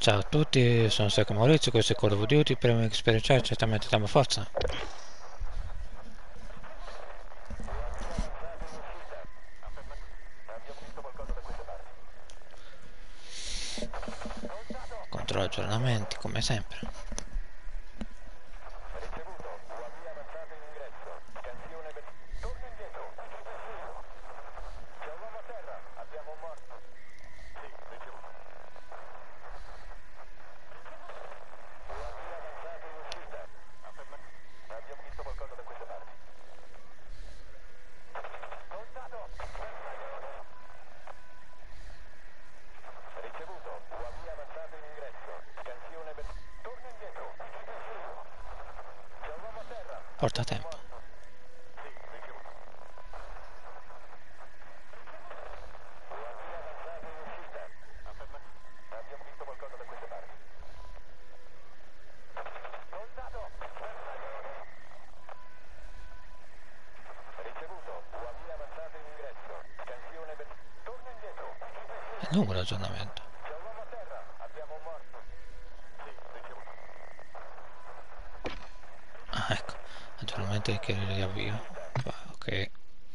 Ciao a tutti, sono Sergio Maurizio, questo è Call of Duty, prima di esperienziare certamente diamo forza. Controllo aggiornamenti, come sempre. Porta tempo. È lungo l'aggiornamento. Ah, ecco, aggiornamento che riavvio. Ok.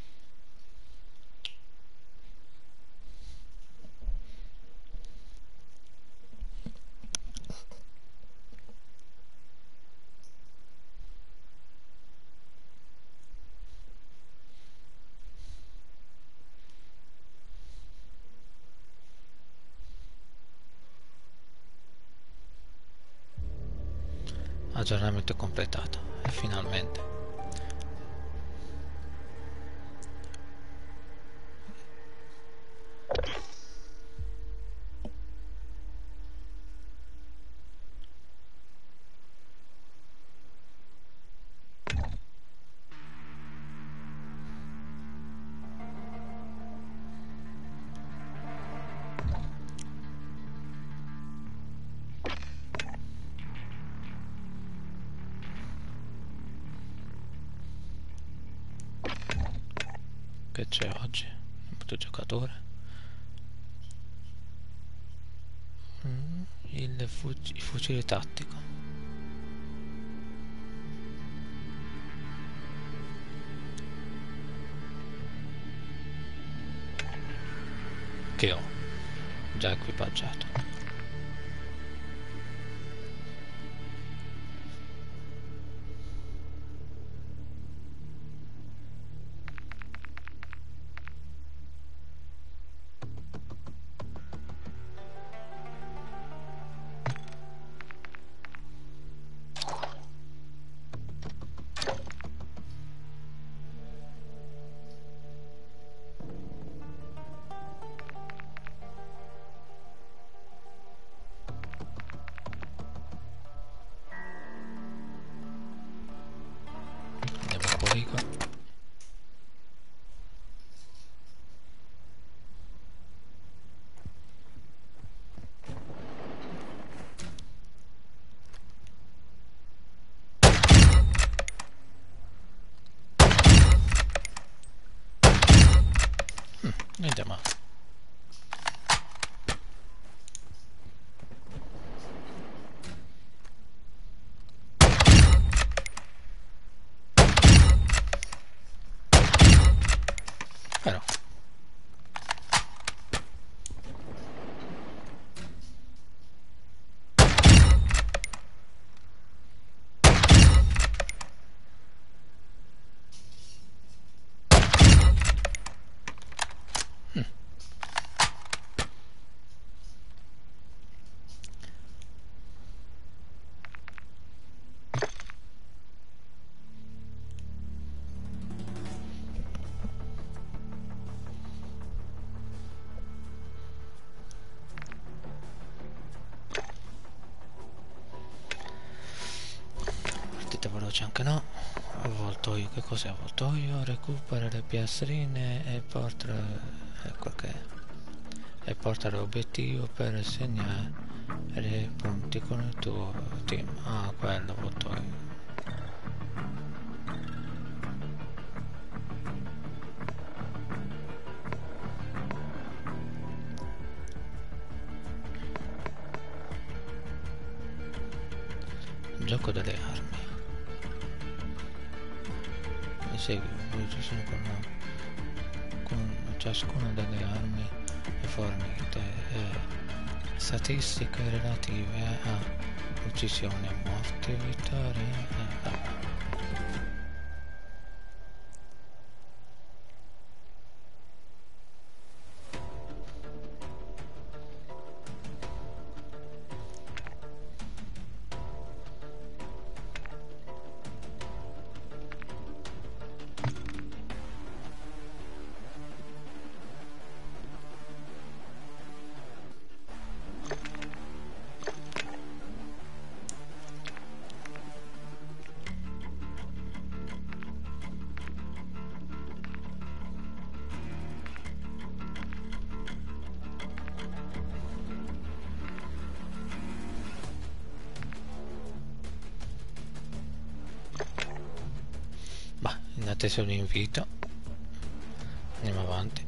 Aggiornamento completato. E finalmente. Che c'è oggi? Un giocatore. Il fucile tattico. Che ho già equipaggiato. Andiamo a poligono. Niente male. Però partita veloce anche no. Avvoltoio, che cos'è avvoltoio? Recupera le piastrine e porta, ecco che, e porta l'obiettivo per segnare punti con il tuo team. Ah, quello avvoltoio. gioco delle armi. Esegui un'uccisione con ciascuna delle armi e fornite statistiche relative a uccisioni, morti, vittorie. In attesa di un invito andiamo avanti.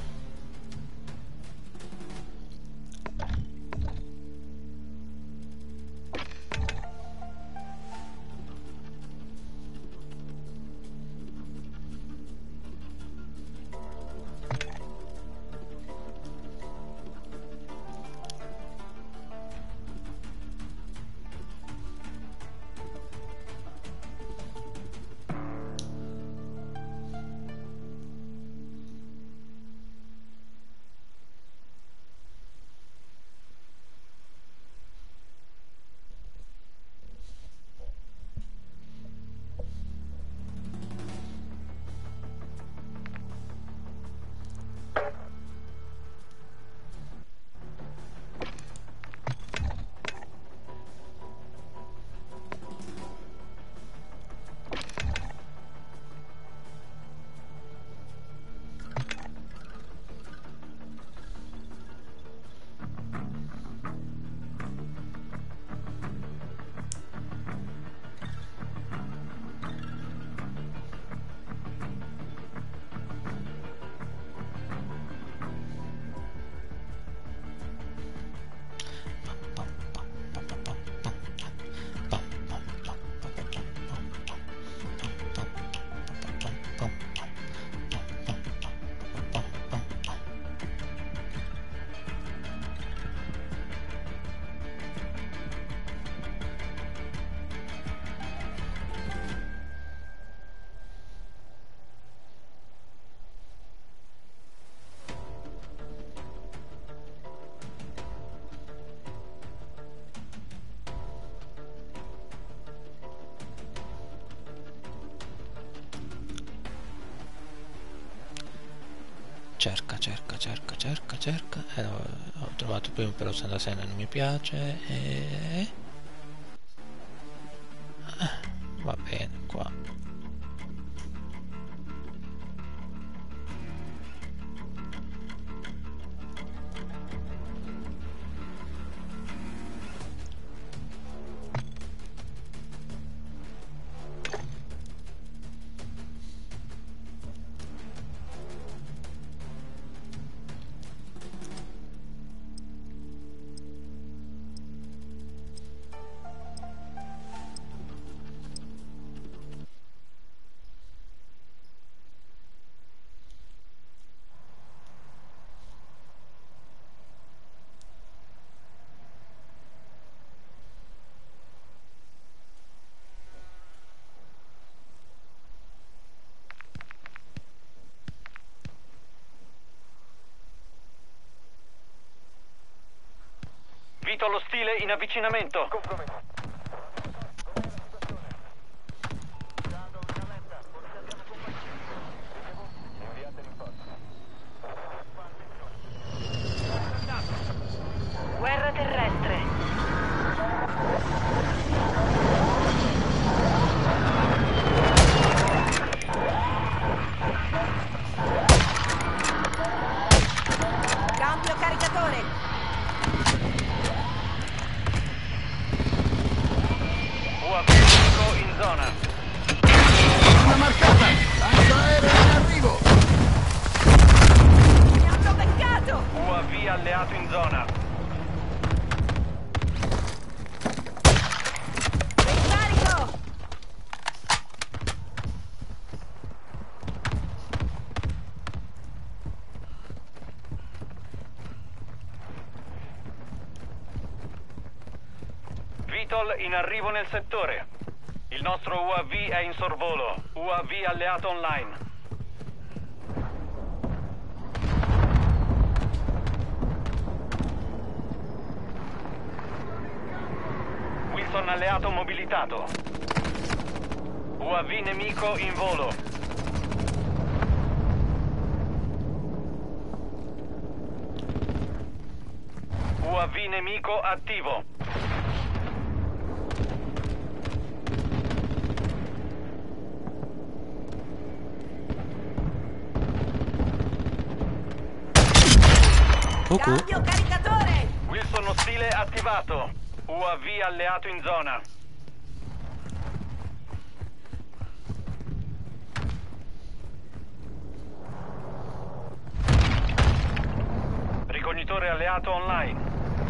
Cerca. Ho trovato prima però Sandasena non mi piace e... va bene qua. Vito allo stile in avvicinamento. Guerra terrestre. Cambio caricatore. UAV in zona. Una marcata! Lancio aereo in arrivo! Mi hanno beccato! UAV alleato in zona. Bersaglio Beetle in arrivo nel settore. Il nostro UAV è in sorvolo. UAV alleato online. Wilson alleato mobilitato. UAV nemico in volo. UAV nemico attivo. Cambio caricatore! Wilson ostile attivato. UAV alleato in zona. Ricognitore alleato online.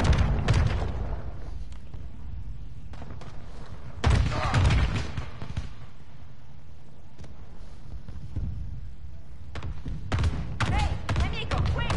Ehi, nemico, qui!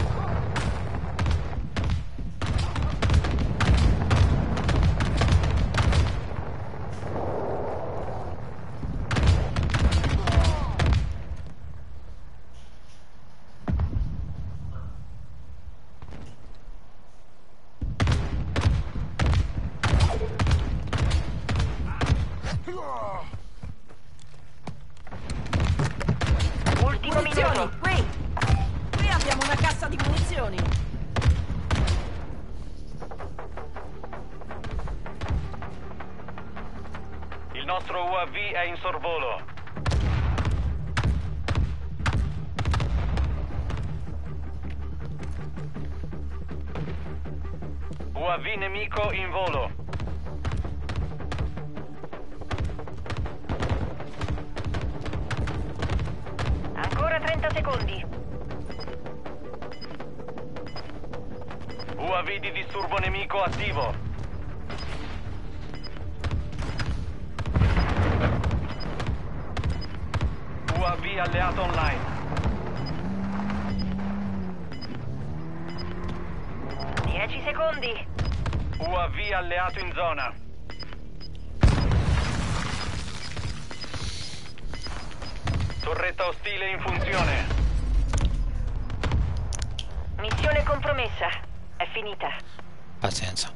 Ultimo Munizioni, minuto. qui! Qui abbiamo una cassa di munizioni! Il nostro UAV è in sorvolo. UAV nemico in volo. Ancora 30 secondi. UAV di disturbo nemico attivo. UAV alleato online. 10 secondi. UAV alleato in zona. Torretta ostile in funzione. Missione compromessa. È finita. Pazienza.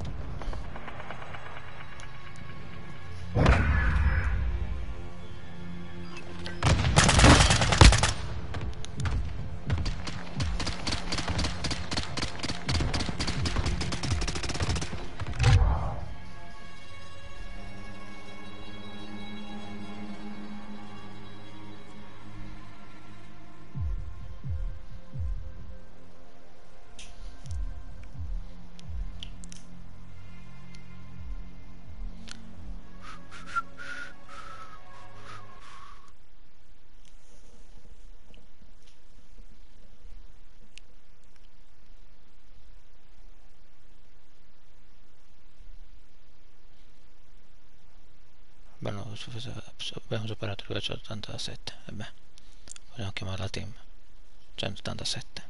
Abbiamo superato il 187. E beh, vogliamo chiamarla team 187.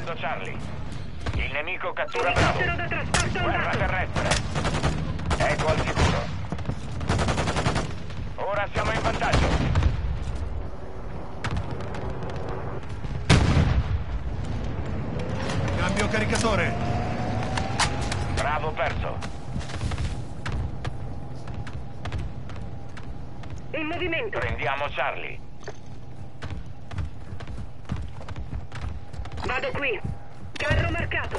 prendendo Charlie. Il nemico cattura Bravo. Guerra terrestre. Eco al sicuro. Ora siamo in vantaggio. Cambio caricatore. Bravo perso. In movimento. Prendiamo Charlie. Vado qui. Carro marcato.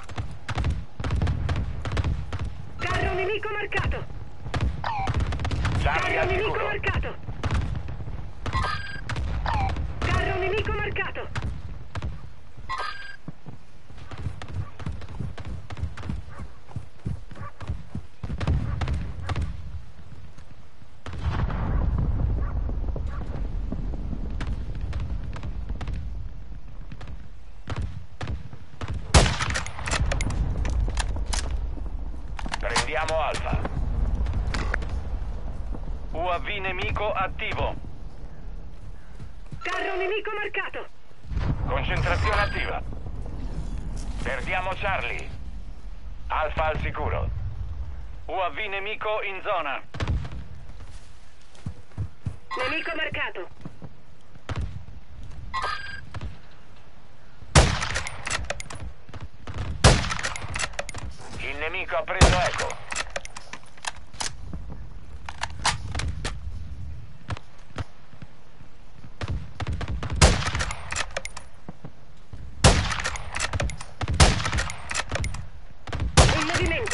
Carro nemico marcato. Charlie Carro al nemico sicuro. marcato. Carro nemico marcato. Prendiamo Alfa. UAV nemico attivo. Carro nemico marcato. Concentrazione attiva. Perdiamo Charlie. Alfa al sicuro. UAV nemico in zona. Nemico marcato. Il nemico ha preso Eco. In movimento.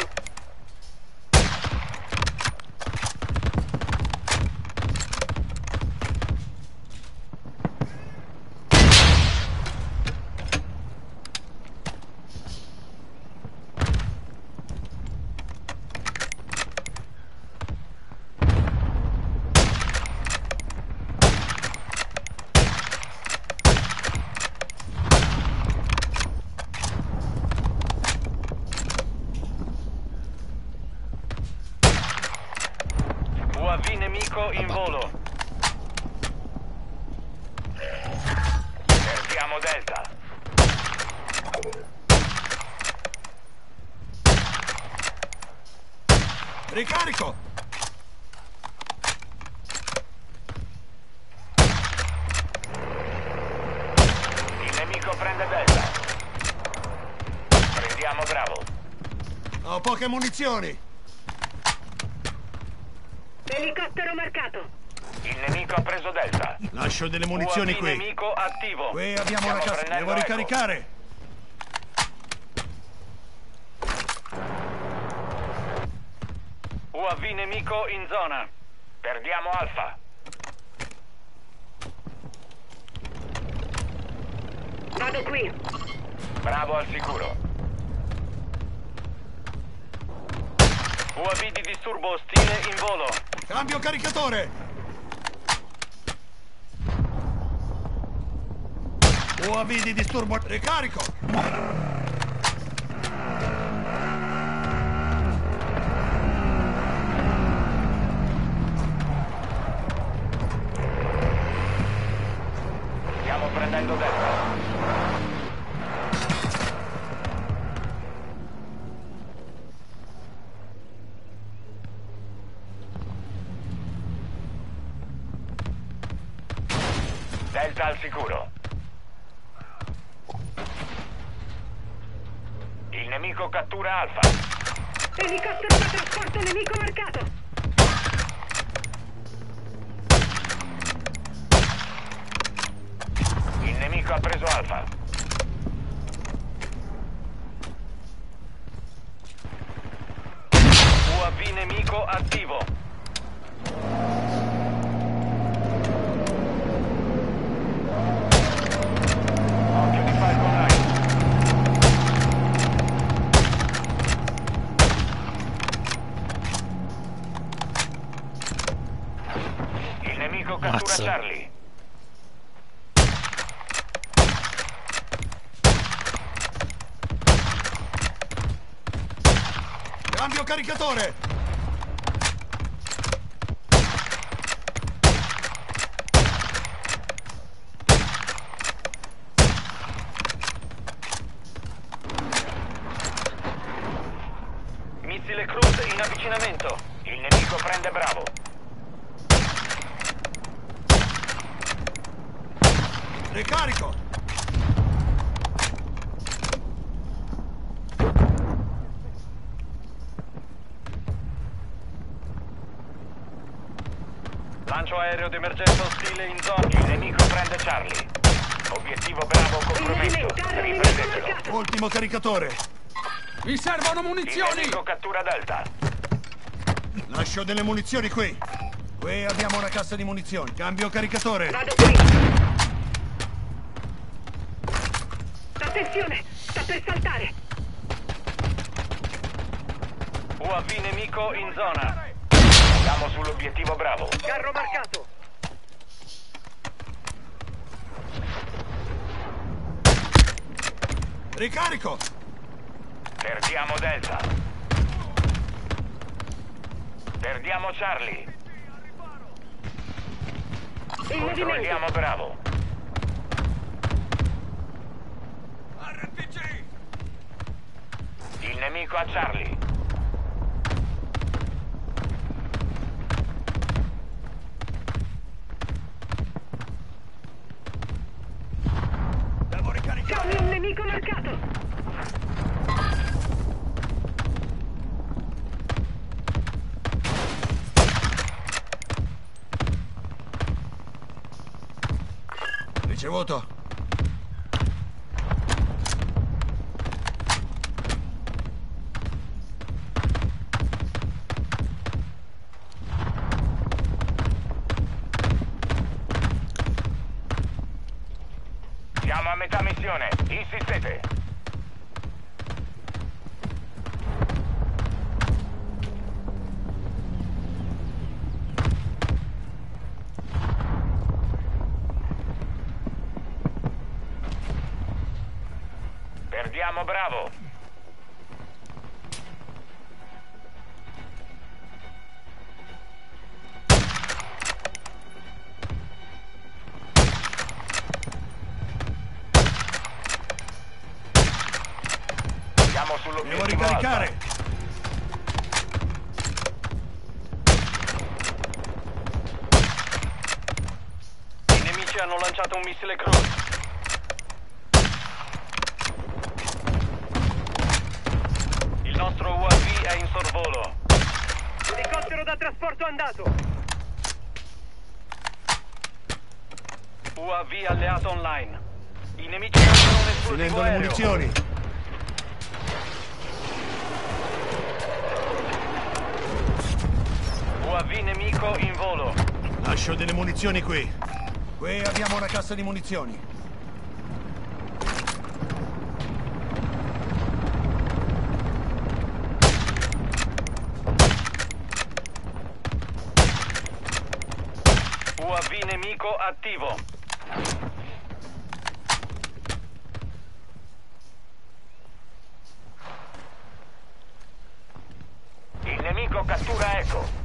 UAV nemico in volo. Perdiamo Delta. Ricarico. Il nemico prende Delta. Prendiamo Bravo. Ho poche munizioni. Elicottero marcato. Il nemico ha preso Delta. Lascio delle munizioni UAV qui. nemico attivo. Qui abbiamo Stiamo una cassa. prendendo Devo Eco. ricaricare. UAV nemico in zona. Perdiamo Alfa. Vado qui. Bravo al sicuro. UAV di disturbo ostile in volo. Cambio caricatore. UAV di disturbo. Ricarico. Stiamo prendendo Delta. Delta al sicuro. Il nemico cattura Alfa. Elicottero da trasporto nemico marcato. Il nemico ha preso Alfa. UAV nemico attivo. Occhio di Falcon 9. Il nemico cattura Mazza. Charlie. Cambio caricatore. avvicinamento. Il nemico prende Bravo. Ricarico! Lancio aereo d'emergenza ostile in zona. Il nemico prende Charlie. Obiettivo Bravo compromesso. Riprendetelo. Ultimo caricatore! Mi servono Il munizioni! nemico cattura Delta. Lascio delle munizioni qui. Qui abbiamo una cassa di munizioni. Cambio caricatore. Vado qui. Attenzione, sta per saltare. UAV nemico in zona. Siamo sull'obiettivo Bravo. Carro marcato. Ricarico! Perdiamo Delta. Perdiamo Charlie. In movimento. Controlliamo Bravo. RPG! Il nemico a Charlie. Devo ricaricare! C'è un nemico marcato. Ricevuto. Siamo a metà missione. Insistete. Perdiamo Bravo. Siamo Devo sull'obiettivo ricaricare! Alfa. I nemici hanno lanciato un missile cruise. Il nostro UAV è in sorvolo. Elicottero da trasporto andato. UAV alleato online. I nemici lanciano un esplosivo Finendo le aereo. munizioni. UAV nemico in volo. Lascio delle munizioni qui. Qui abbiamo una cassa di munizioni. UAV nemico attivo. Il nemico cattura Echo.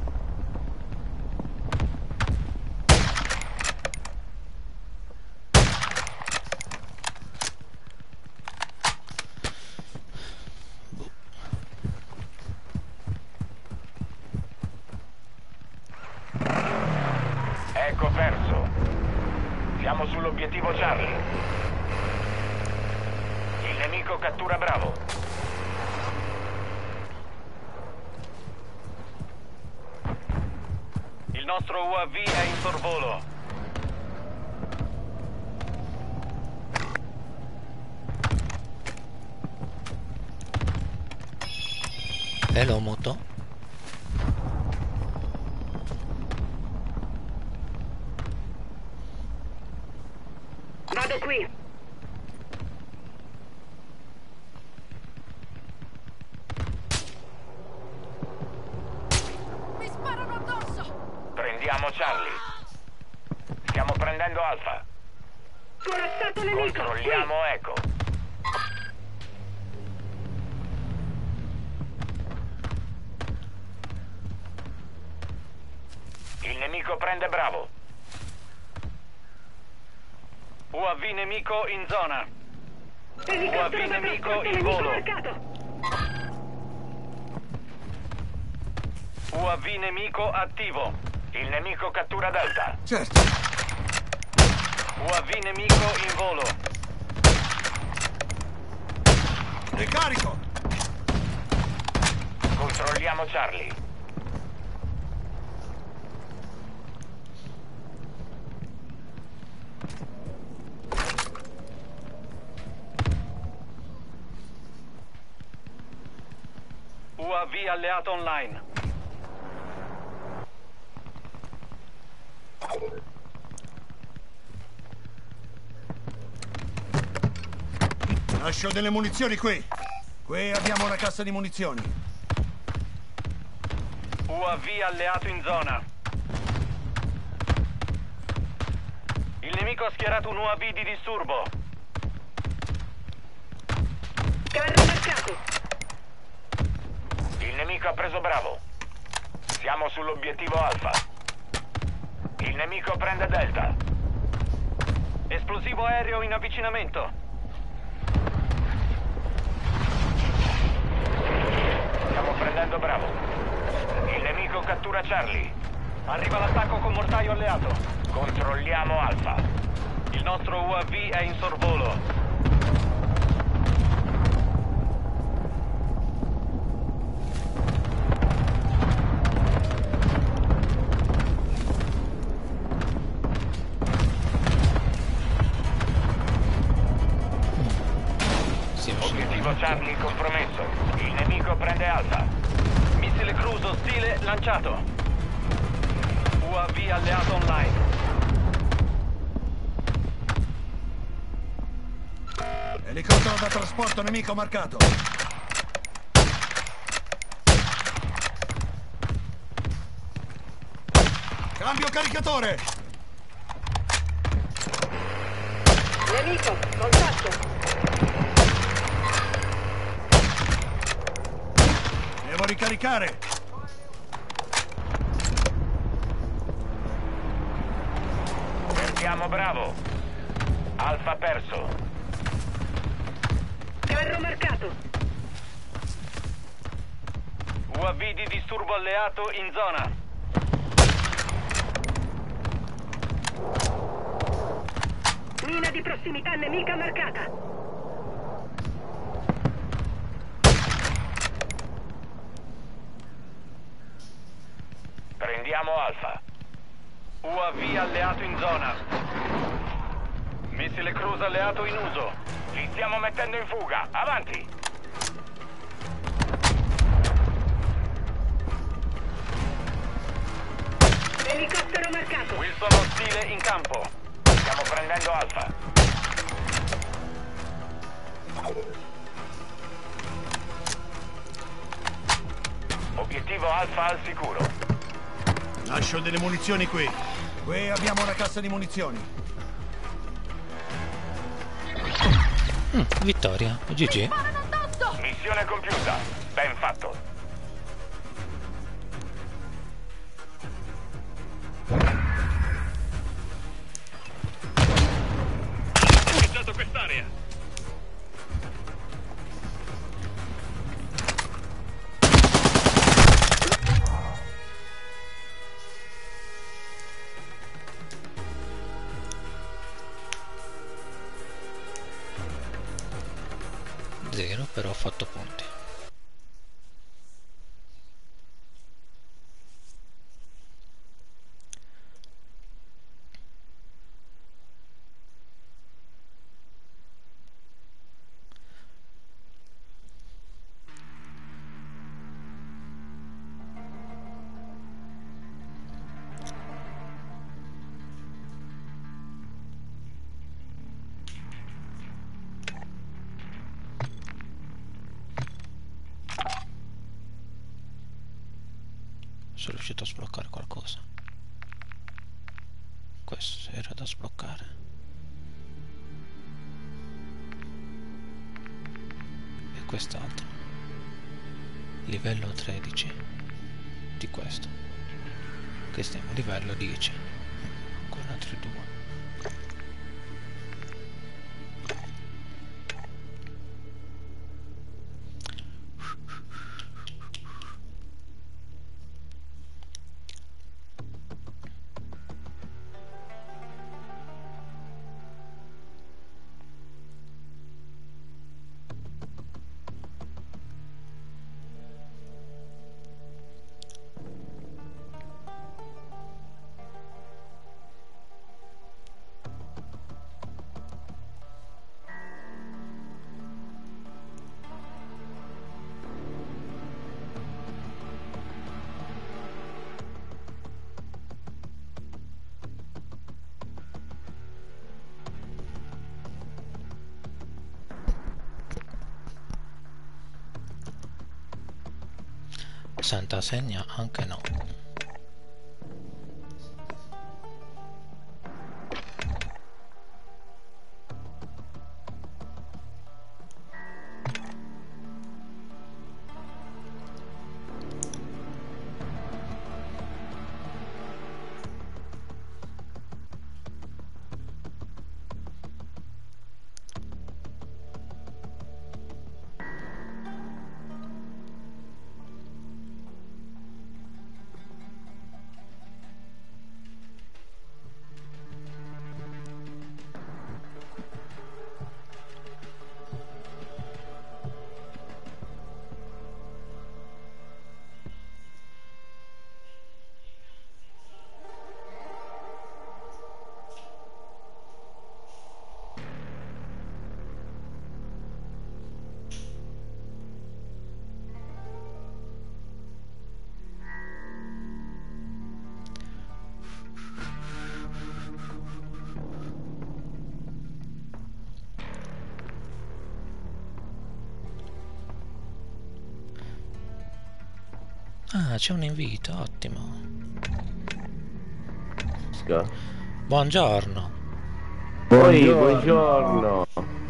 Echo perso. Siamo sull'obiettivo Charlie. Il nemico cattura Bravo. Il nostro UAV è in sorvolo. Hello moto. Vado qui. Mi sparano addosso! Prendiamo Charlie. Stiamo prendendo Alfa. Corazzato nemico. Controlliamo Echo. Il nemico prende Bravo. UAV nemico in zona. Elicottero UAV da nemico trasporto in nemico volo. marcato. UAV nemico attivo. Il nemico cattura Delta. Certo. UAV nemico in volo. Ricarico. Controlliamo Charlie. UAV alleato online. Lascio delle munizioni qui. Qui abbiamo una cassa di munizioni. UAV alleato in zona. Il nemico ha schierato un UAV di disturbo. Carro marcato. Il nemico ha preso Bravo. Siamo sull'obiettivo Alfa. Il nemico prende Delta. Esplosivo aereo in avvicinamento. Stiamo prendendo Bravo. Il nemico cattura Charlie. Arriva l'attacco con mortaio alleato. Controlliamo Alfa. Il nostro UAV è in sorvolo. Obiettivo Charlie compromesso. Il nemico prende Alfa. Missile cruise ostile lanciato. UAV alleato online. Elicottero da trasporto nemico marcato. Cambio caricatore. Nemico, contatto. Devo ricaricare. Perdiamo Bravo. Alfa perso. Carro marcato. UAV di disturbo alleato in zona. Mina di prossimità nemica marcata. Prendiamo Alfa. UAV alleato in zona. Missile cruise alleato in uso. Li stiamo mettendo in fuga. Avanti! Elicottero marcato. Wilson ostile in campo. Stiamo prendendo Alfa. Obiettivo Alfa al sicuro. Lascio delle munizioni qui. Qui abbiamo una cassa di munizioni. Vittoria, GG. Missione compiuta. Ben fatto. Utilizzato quest'area. Zero, però ho fatto punti. Sono riuscito a sbloccare qualcosa. Questo era da sbloccare. E quest'altro. Livello 13 di questo. Che stiamo a livello 10. Ancora altri due. Santa segna anche no. Ah, c'è un invito, ottimo. Buongiorno. Buongiorno.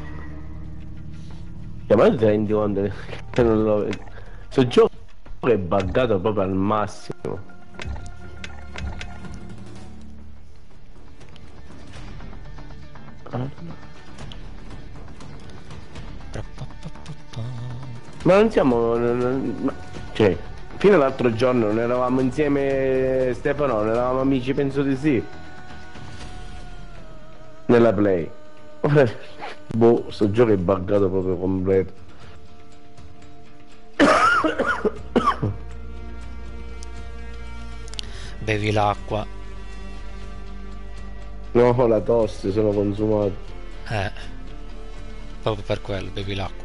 Ma non ti rendi conto che non lo... Sto gioco è buggato proprio al massimo. Ma non siamo... Cioè, fino all'altro giorno non eravamo insieme, Stefano, non eravamo amici, penso di sì. Nella play. Boh, sto gioco è buggato proprio completo. Bevi l'acqua. No, la tosse sono consumato. Proprio per quello, bevi l'acqua.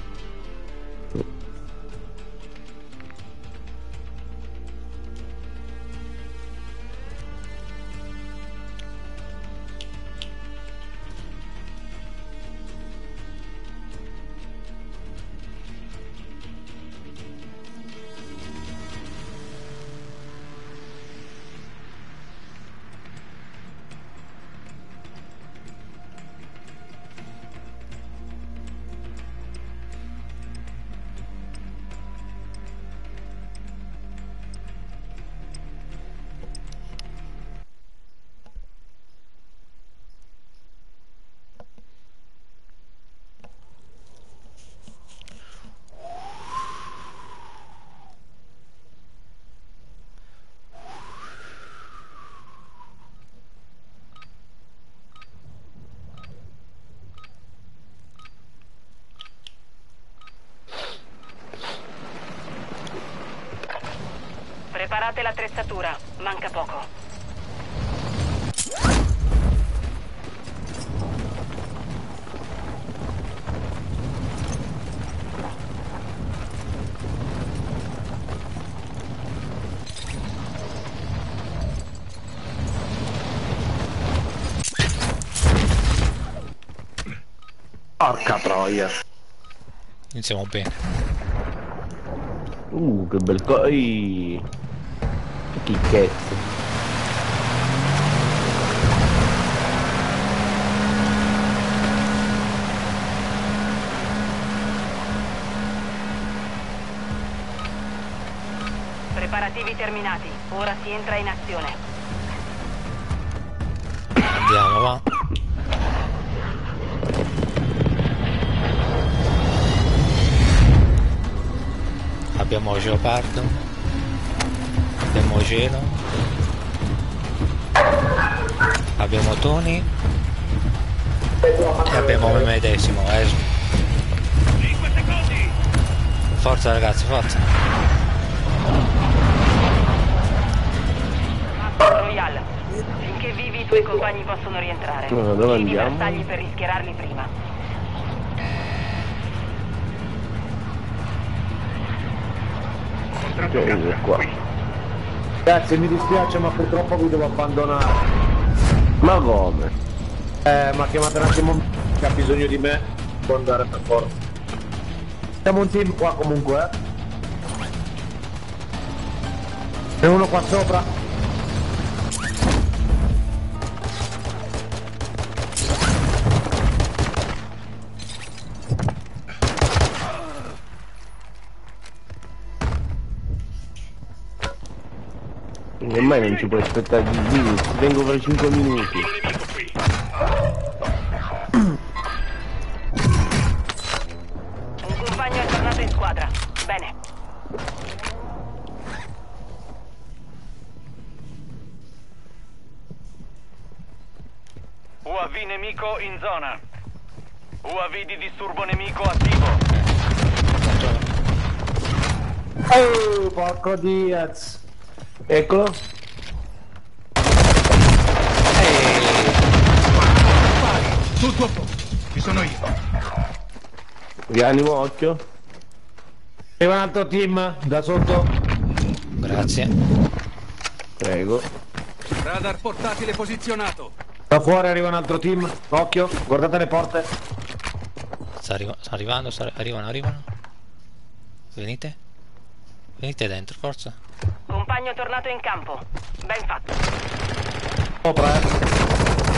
Preparate l'attrezzatura, manca poco. Porca troia. Iniziamo bene. Che bel chicchezzo. Preparativi terminati, ora si entra in azione. Andiamo, va. Abbiamo Geopardo, abbiamo Gelo, abbiamo Tony e abbiamo me medesimo, Esmo. 5 secondi! Forza ragazzi, forza! Royal, finché vivi i tuoi compagni possono rientrare. Dove Chiedi i andiamo? bersagli per rischierarli prima. Qua. Grazie, mi dispiace ma purtroppo vi devo abbandonare. Ma come? Ma chiamate un attimo che ha bisogno di me. Può andare per forza. Siamo un team qua comunque, C'è uno qua sopra. Ormai non ci puoi aspettare di minuti, vengo fra 5 minuti. Un compagno è tornato in squadra. Bene. UAV nemico in zona. UAV di disturbo nemico attivo. Oh, porco Diaz. Eccolo. Tutto a posto. Ci sono io. Rianimo, occhio. Arriva un altro team da sotto. Grazie. Prego. Radar portatile posizionato. Da fuori arriva un altro team. Occhio, guardate le porte. Sta arrivando, arrivano. Venite. Venite dentro, forza. Compagno tornato in campo. Ben fatto. Sopra,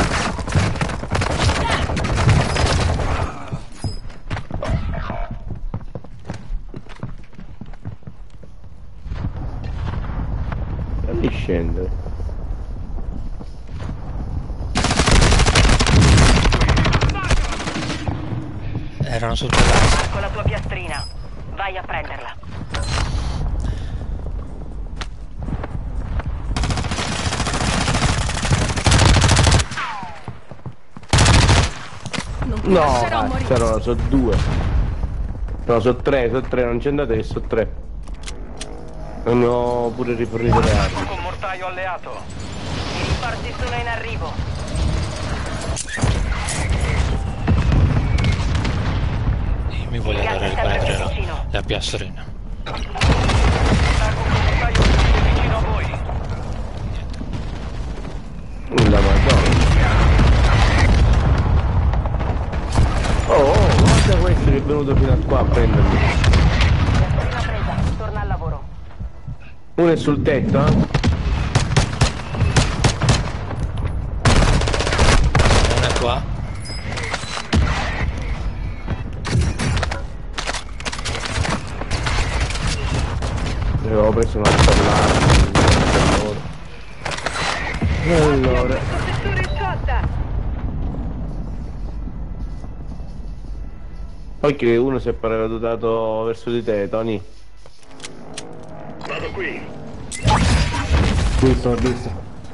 Fammi scendere. Erano sul terrazzo. Con la tua piastrina. Vai a prenderla. No, c'erano, sono due. No, sono tre, non c'è andate che sono tre. Non ho pure rifornito le Attacco armi. con mortaio alleato. I rinforzi sono in arrivo. Io mi voglio andare a riprendere la piastrina. Attacco con mortaio vicino a voi. La madonna. Oh, guarda questo che è venuto fino a qua a prendermi. Piastrina presa. Torna al lavoro. Uno è sul tetto, eh? Uno è qua. Avevo preso una stallata. Allora. Protettore sciolta. Occhio che uno si è paracadutato verso di te, Tony. visto.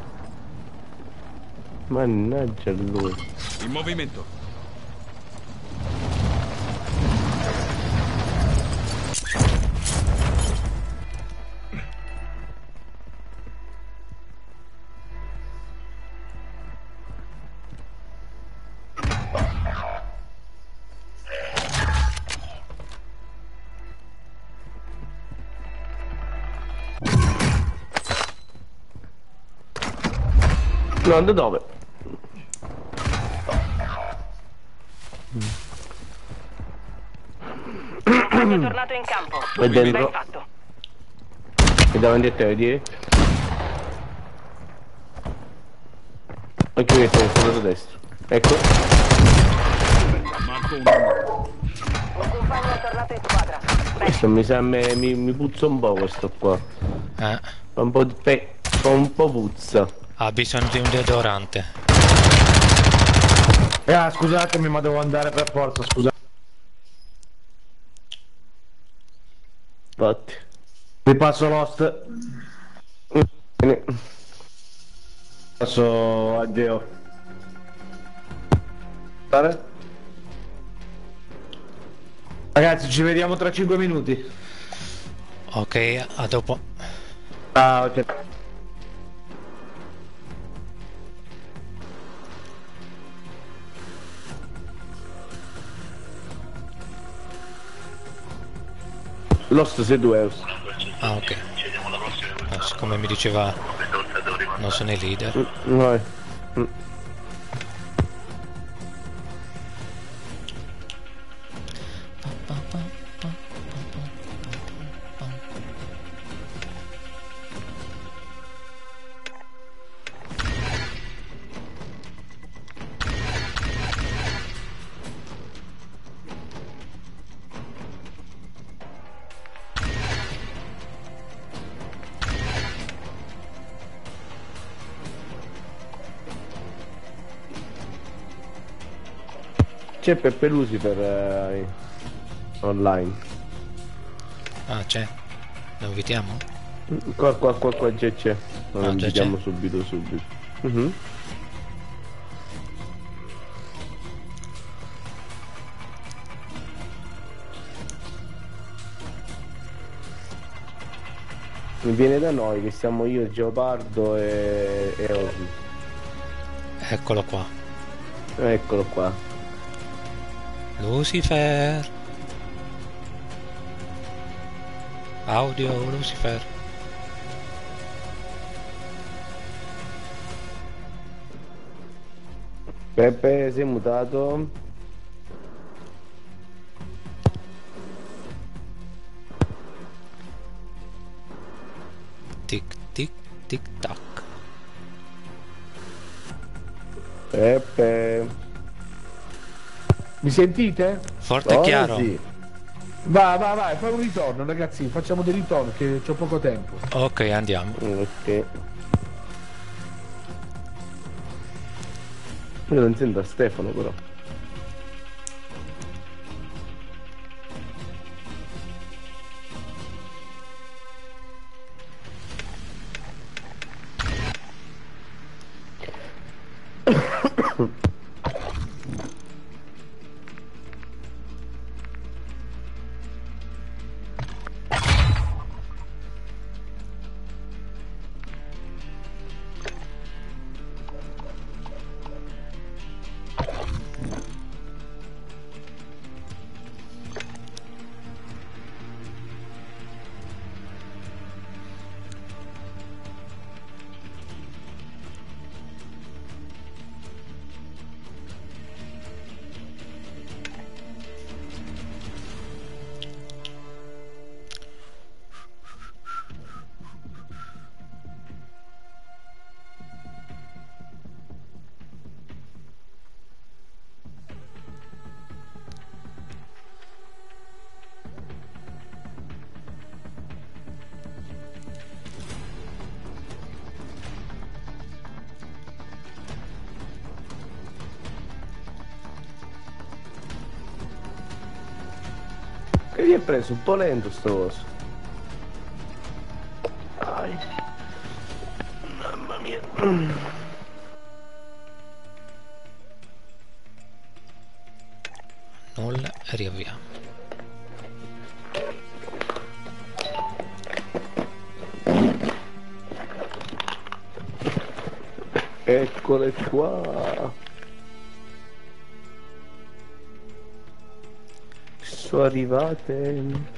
Mannaggia lui. In movimento. No, da dove? Compagno tornato in campo. È dentro. Ben fatto. È davanti a te, vedi? Occhio che stai sul lato destro. Ecco. Marco un nemico. Un compagno è tornato in squadra. Questo mi sa mi puzza un po' questo qua. Eh. Fa un po' di fa un po' puzza. Ha bisogno di un deodorante. Scusatemi, ma devo andare per forza, scusate. Infatti. Vi passo l'host. Bene. Passo addio. Fare? Ragazzi, ci vediamo tra 5 minuti. Ok, a dopo. Ciao, ciao. Lost sei 2 euro. Ah, ok. No, siccome mi diceva non sono i leader. Vai. C'è Peppe Lucifer online. Ah, c'è. Lo invitiamo? Qua c'è. Lo Ah, già invitiamo c'è? subito. Mhm. Viene da noi che siamo io, Geopardo e Osmo. Eccolo qua. Eccolo qua. Lucifer. Audio Lucifer. Peppe, sei mutato? Tic tic tic tac. Peppe. Mi sentite? Forte e Ora chiaro. sì. Vai, fai un ritorno, ragazzi, facciamo dei ritorni che c'ho poco tempo. Ok, andiamo. Ok. Io non sento Stefano però. Che gli hai preso un po' lento sto coso. Ai. Mamma mia. Nulla e riavviamo. Eccole qua. Sono arrivate.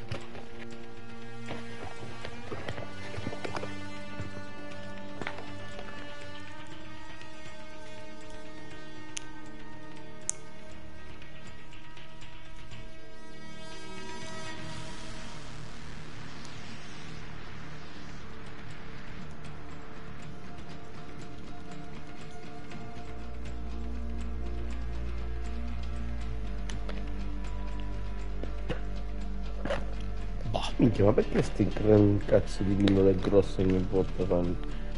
Boh. Minchia, ma perché sti un cazzo di lingua del grosso ogni volta fanno?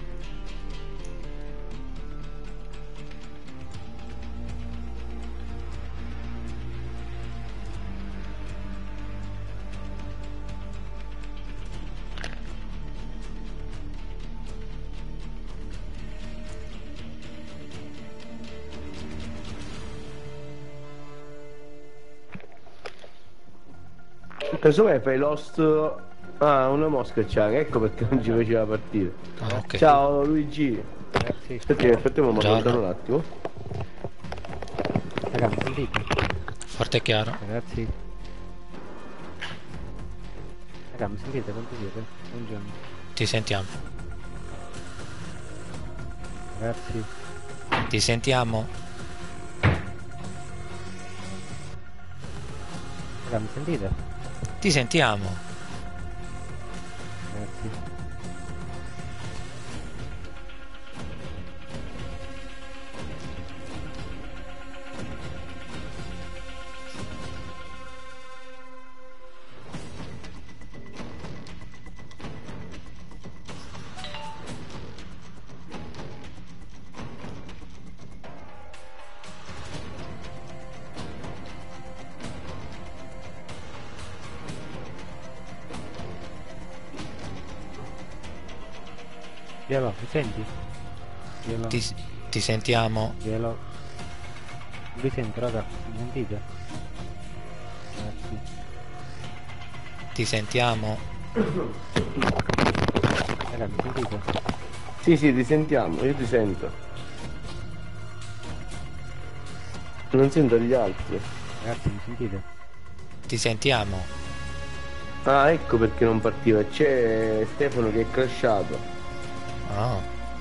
Casomai fai Lost. Ah, una mosca c'ha, ecco perché non ci faceva partire. Ah, ok. Ciao Luigi. Aspettiamo, mi Buongiorno. allontano un attimo. Raga, mi sentite? Forte e chiaro. Ragazzi? Raga, mi sentite? Quanti siete? Buongiorno. Ti sentiamo. Ragazzi? Ti sentiamo. Raga, mi sentite? Ti sentiamo. Ragazzi? Glielo, mi senti? Glielo, Ti sentiamo. glielo. Non vi sento, raga, mi sentite? Grazie. Ti sentiamo. Raga, mi sentite? Sì, ti sentiamo, io ti sento. Non sento gli altri. Ragazzi, mi sentite? Ti sentiamo. Ah, ecco perché non partiva. C'è Stefano che è crashato. Ah.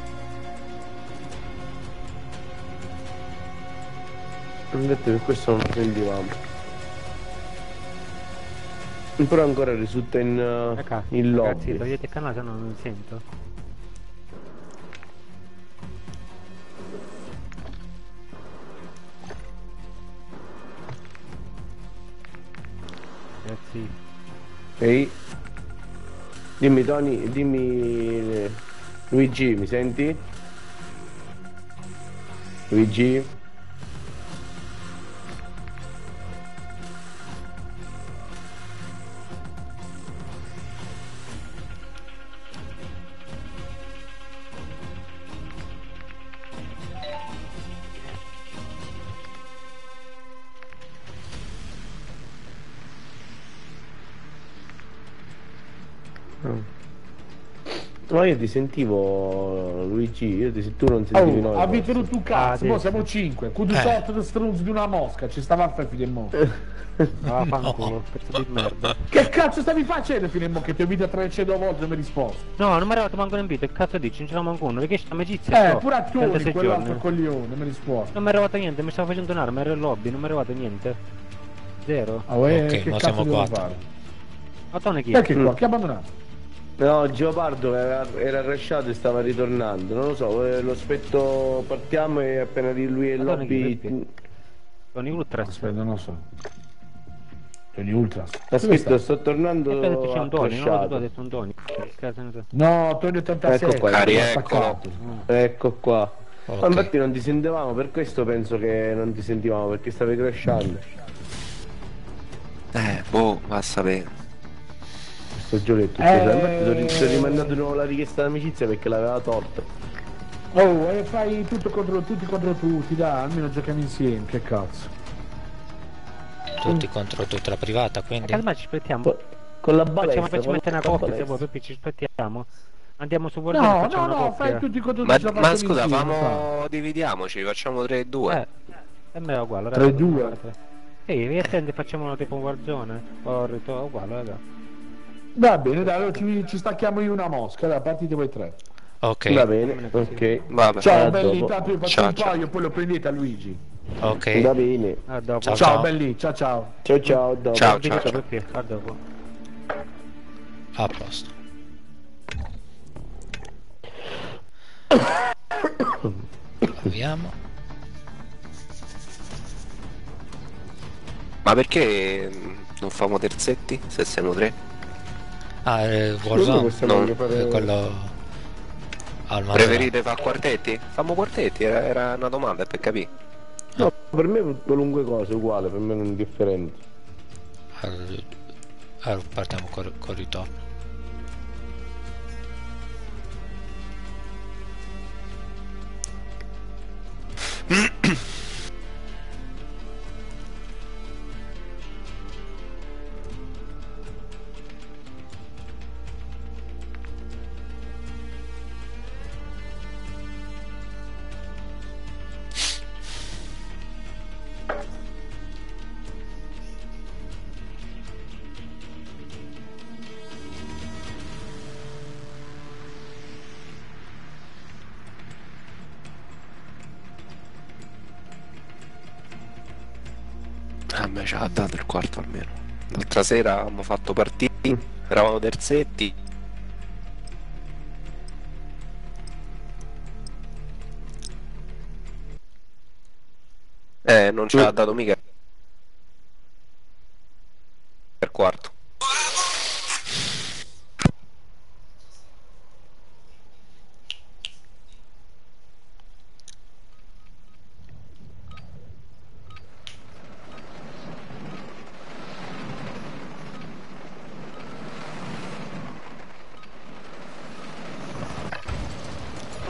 Non detto per questo non lo sentivamo. Però ancora risulta in Ragazzi, lobby. togliete il canale, se no non mi sento. Ragazzi, Ehi. Dimmi Tony, dimmi Luigi, mi senti? Luigi? No, io ti sentivo Luigi, tu non sentivi noi. Avete rotto un cazzo, mo siamo 5. Quando Eh. sotto da strunz di una mosca, ci stava a fare fino a mo. ah, fanculo, pezzo di merda. Che cazzo stavi facendo fino a mo che ti ho vinto 300 volte e non mi hai risposto? No, non mi è arrivato manco un invito, che cazzo dici? Non ce l'ho manco uno, perché c'è amicizia? Pure a Tony, 36 quell'altro giorni. coglione, non mi hai risposto. Non mi è arrivato niente, mi stavo facendo un'arma, ero in lobby, non mi è arrivato niente. Zero. Ah, uè, Ok, che ma cazzo siamo devo quattro. fare? Ma Tony chi? Perché qua? Chi ha abbandonato? No, Geopardo era crashato e stava ritornando. Non lo so, lo aspetto, partiamo e appena di lui e il Madonna, lobby. che Tony Ultra. Aspetta, non lo so. Tony Ultras. Aspetta, sto tornando. Aspetta, c'è un Tony, no? Tu crashato. hai detto un Tony. Che cazzo ne so? No, Tony 87. Ecco qua, l'ho rieccolo. attaccato. Ecco qua. Ok. Ma infatti non ti sentivamo, per questo penso che non ti sentivamo, perché stavi crashando. Boh, va a sapere. Questo gioletto, scusa, infatti ti ho rimandato di nuovo la richiesta d'amicizia perché l'aveva torta. Oh, e fai tutto contro tutti, dai, almeno giochiamo insieme, che cazzo. Tutti contro tutta la privata, quindi. Calma, ci aspettiamo. Con la balestra. Facciamo mettere una con la coppia se balestra. vuoi, Peppi, ci aspettiamo. Andiamo su Warzone No, e facciamo no, una no, coppia. fai tutti contro Ma, tutti. ce la ma facciamo scusa, insieme, famo, dividiamoci, facciamo 3-2. E me è uguale, 3-2. Ehi, riattenti, facciamo tipo Warzone. O ritorno uguale, raga. Va bene, dai, allora ci stacchiamo io una mosca, dai, partite voi tre. Ok, Va bene, ok. Vabbè. Ciao A belli, dopo. intanto io faccio Ciao, un ciao. paio, poi lo prendete a Luigi. ok. Va bene. A dopo. Ciao, Ciao, ciao. belli, ciao ciao. Ciao ciao, dopo. Ciao, Ciao, ciao. Peppi, a dopo. A posto. Proviamo. Ma perché non famo terzetti? Se siamo 3? Ah, Noi Warzone. possiamo No, anche fare... Quello. Al Preferite fare quartetti? Fammo quartetti, era una domanda per capire. No, per me qualunque cosa è uguale, per me non è indifferente. Allora partiamo con i top. A me ci ha dato il quarto almeno. L'altra sera abbiamo fatto partiti, eravamo terzetti. Non ci ha dato mica il quarto.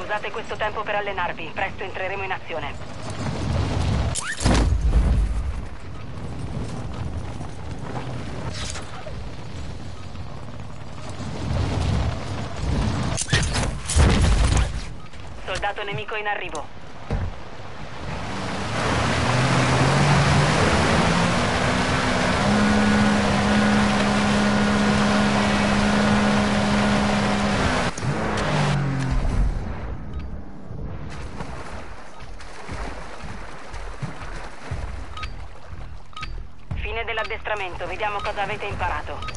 Usate questo tempo per allenarvi. Presto entreremo in azione. Soldato nemico in arrivo. Fine dell'addestramento, vediamo cosa avete imparato.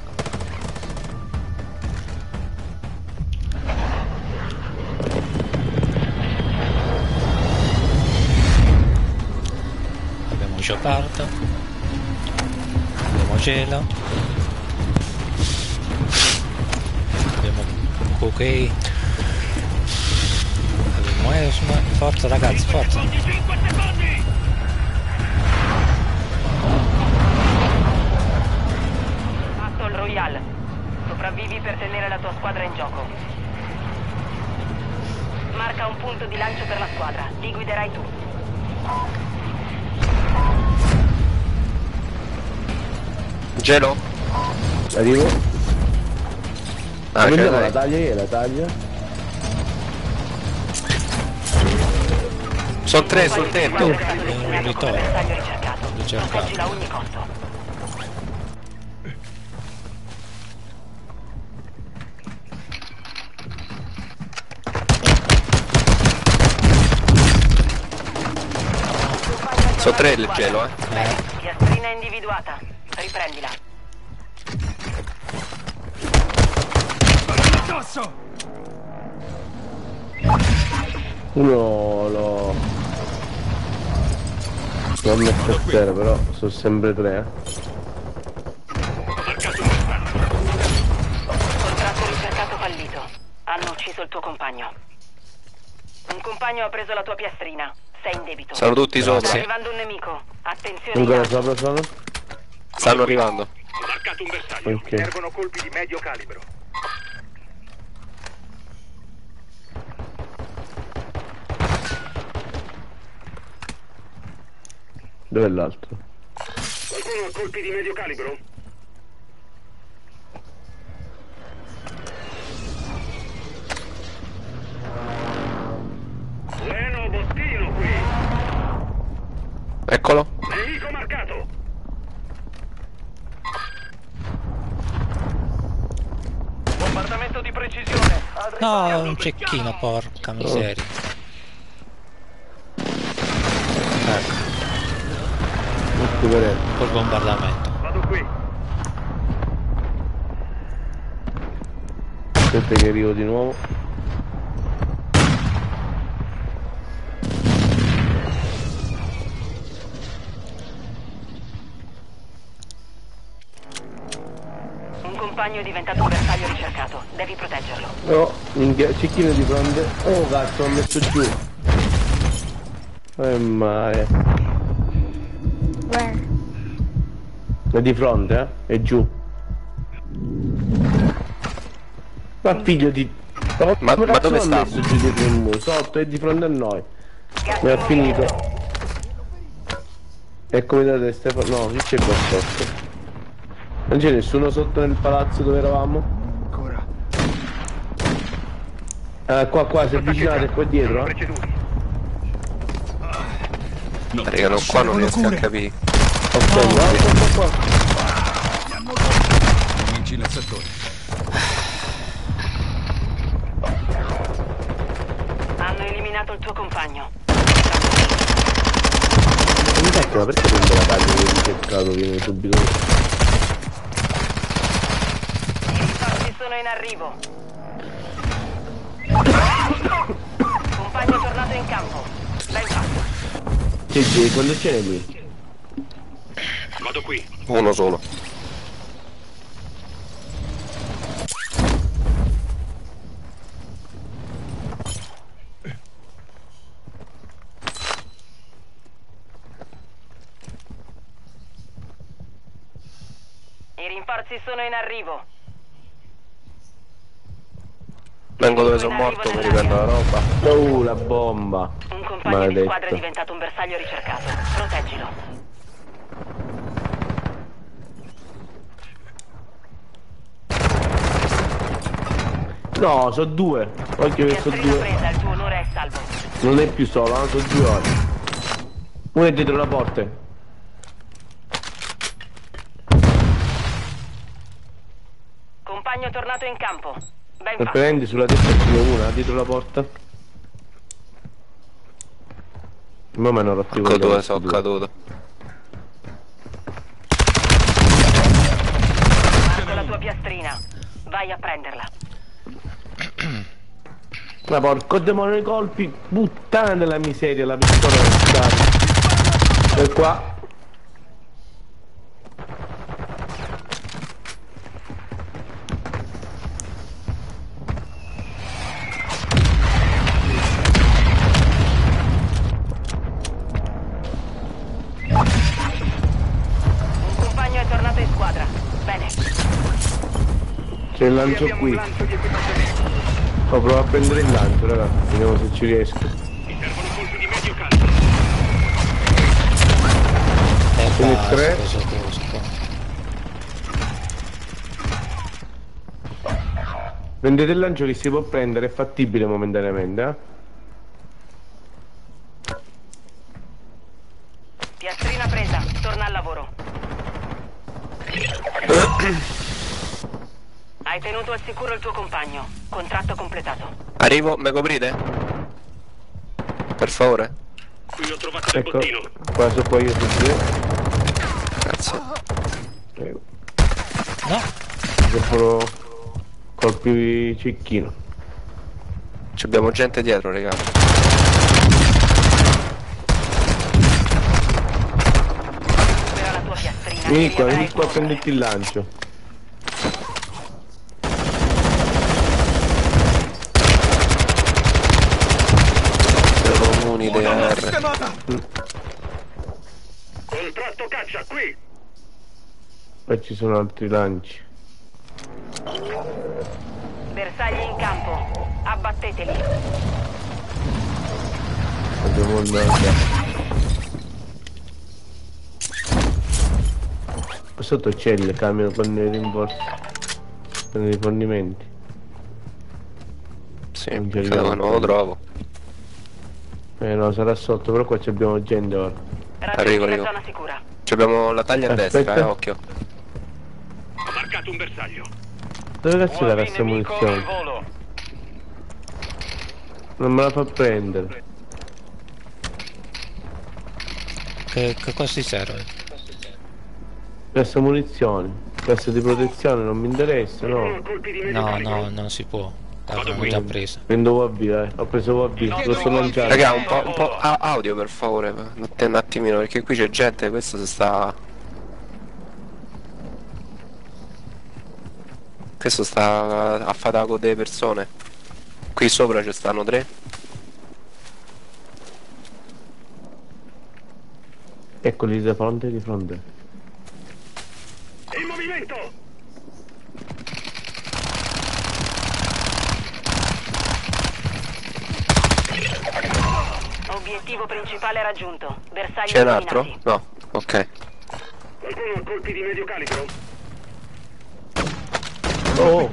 Abbiamo giocato, abbiamo gelo, abbiamo Bouquet, abbiamo Esma. Forza ragazzi, forza! Atoll Royal. Sopravvivi per tenere la tua squadra in gioco. Marca un punto di lancio per la squadra. Li guiderai tu. Gelo? Arrivo. Ah, Vediamo dai. la taglia. Sono tre sul tetto. Ritorno. Ricercato. Proteggila a ogni costo. Sono tre il gelo, Piastrina individuata. Riprendila. Addosso! Uno lo metto a terra, però sono sempre tre. Contratto ricercato fallito. Hanno ucciso il tuo compagno. Un compagno ha preso la tua piastrina. Sei in debito. Sono tutti Sta sopra. arrivando un nemico. Attenzione. Ancora sopra sono? Stanno arrivando. Ho marcato un bersaglio. Ok. Servono colpi di medio calibro. Dov'è l'altro? Qualcuno ha colpi di medio calibro? Leno Bottino qui. Eccolo. Nemico marcato. Bombardamento di precisione. No, un cecchino, porca miseria. Ecco, col bombardamento. Vado qui. Aspetta che arrivo di nuovo. Un compagno è diventato un bersaglio ricercato. Devi proteggerlo. Oh, minchia, cecchino di fronte. Oh cazzo, ho messo giù. Mai. Where? È di fronte, È giù. Ma figlio di... Oh, Ma come cazzo dove l'ho sta? messo giù dietro il muro? Sotto, è di fronte a noi. Mi ha finito. E come da te Stefano? No, non c'è qua sotto. Non c'è nessuno sotto nel palazzo dove eravamo? Ancora. Qua, si avvicinate qua dietro, Raga, no, qua non riesco a capire. Ok, qua. Cominci nel settore. Hanno eliminato il tuo compagno. Mi sa ma perché prendo la taglia che ho ricercato viene subito? I rinforzi sono in arrivo. Compagno tornato in campo. Ben fatto. Sì, quando c'è lui? Vado qui. Uno solo. I rinforzi sono in arrivo. Vengo dove sono morto, mi riprendo la roba. La bomba. Un compagno di squadra è diventato un bersaglio ricercato. Proteggilo. No, sono due. Occhio che sono due. Presa, il tuo onore è salvo. Non è più solo, sono due ore. Uno è dietro la porta. Compagno tornato in campo. Ben Per fatto. prendi sulla destra ce n'è una dietro la porta. Ma mi hanno rotto i Ecco dove coglioni, sono due. caduto. Marco la tua piastrina. Vai a prenderla. Ma porco demonio i colpi, puttana della miseria, la pistola è stata. E qua. Un compagno è tornato in squadra. Bene. C'è il lancio qui. Ho provato a prendere il lancio, raga. Vediamo se ci riesco. Quindi basta, 3. cosa qua. Prendete il lancio che si può prendere, è fattibile momentaneamente, eh? Piastrina presa. Torna al lavoro. Hai tenuto al sicuro il tuo compagno. Contratto completato. Arrivo, mi coprite? Per favore? Ecco, qua so poi io su due. Grazie. Prego. No, Devo colpi cecchino. Ci abbiamo gente dietro, raga. Recupera la tua piastrina. Vieni qua, e vieni riavrai qua a il tuo prenderti il lancio. Comuni DR. Contratto caccia, qui! Poi ci sono altri lanci. Bersagli in campo. Abbatteteli. Abbiamo andare. Sotto c'è il camion con i rimborsi. Con i rifornimenti. Sì, Non ci perché arriviamo. non lo trovo. No, sarà sotto, però qua abbiamo gente ora. Arrivo, Raggiungi la arrivo. zona sicura. Ci abbiamo la taglia a Aspetta. destra, occhio. Ho marcato un bersaglio. Dove cazzo è la UAV cassa nemico in munizioni? volo. Non me la fa prendere. che cosa ti serve? Cassa munizioni. Cassa di protezione non mi interessa, no. No, no, non si può. L'avevo già presa. Prendo UAV, ho preso UAV, lo sto lanciando. Raga, un po' audio per favore, un attimino, perché qui c'è gente, questo si sta... Questo sta a fare con delle persone. Qui sopra ci stanno 3. Eccoli di fronte, di fronte. In movimento! Obiettivo principale raggiunto. Bersagli C'è un altro? eliminati. No, ok. Qualcuno ha colpi di medio calibro? Oh!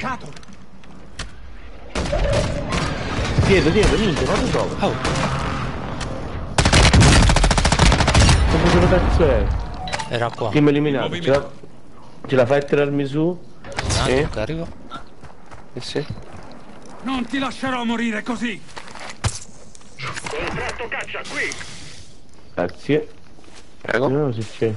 Dietro, niente, ma dove trovo? Oh, Come cazzo è? era qua. Chi mi ha eliminato? Ce la fai a tirarmi su? Un attimo che arrivo. Sì. Non ti lascerò morire così! Contratto caccia, qui! Grazie. Prego. Vediamo se c'è.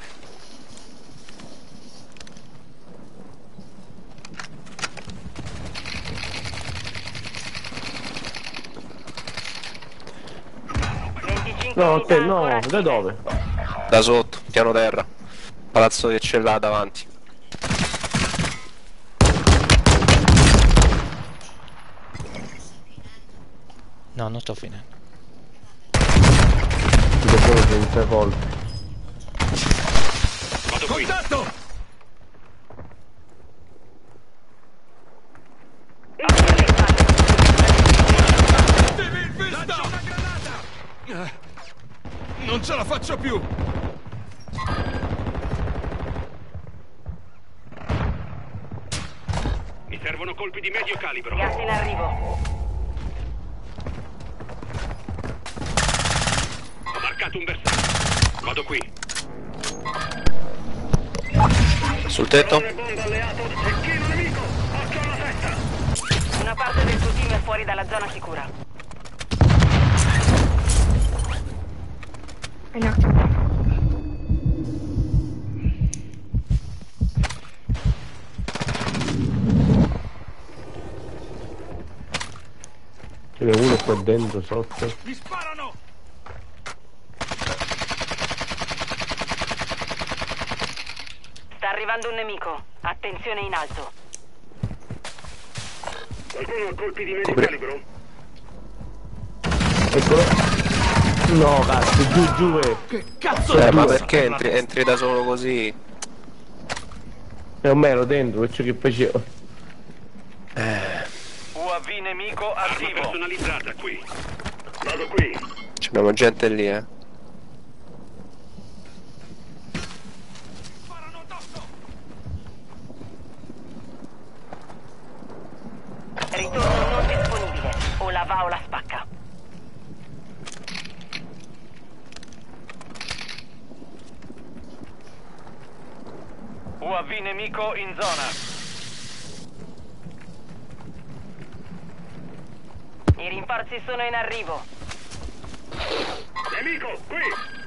No, te, no, da dove? Da sotto, piano terra. Palazzo che c'è là davanti. No, non sto finendo. Tipo solo senza colpi. Contatto! ce la faccio più! Mi servono colpi di medio calibro. Gas in arrivo. Ho marcato un bersaglio. Vado qui. Sul tetto? Una parte del tuo team è fuori dalla zona sicura. Ce n'è uno qua dentro, sotto. Mi sparano! Sta arrivando un nemico. Attenzione in alto. Qualcuno ha colpi di medio Copri. calibro? Eccolo. No, cazzo, giù, Che cazzo Ma perché entri da solo così? E a me ero dentro, perciò che facevo. UAV nemico Arma attivo. personalizzata, qui. Vado qui. C'abbiamo gente lì, Sparano addosso! Ritorno non disponibile. O la va o la spacca. UAV nemico in zona. I rinforzi sono in arrivo. Nemico, qui!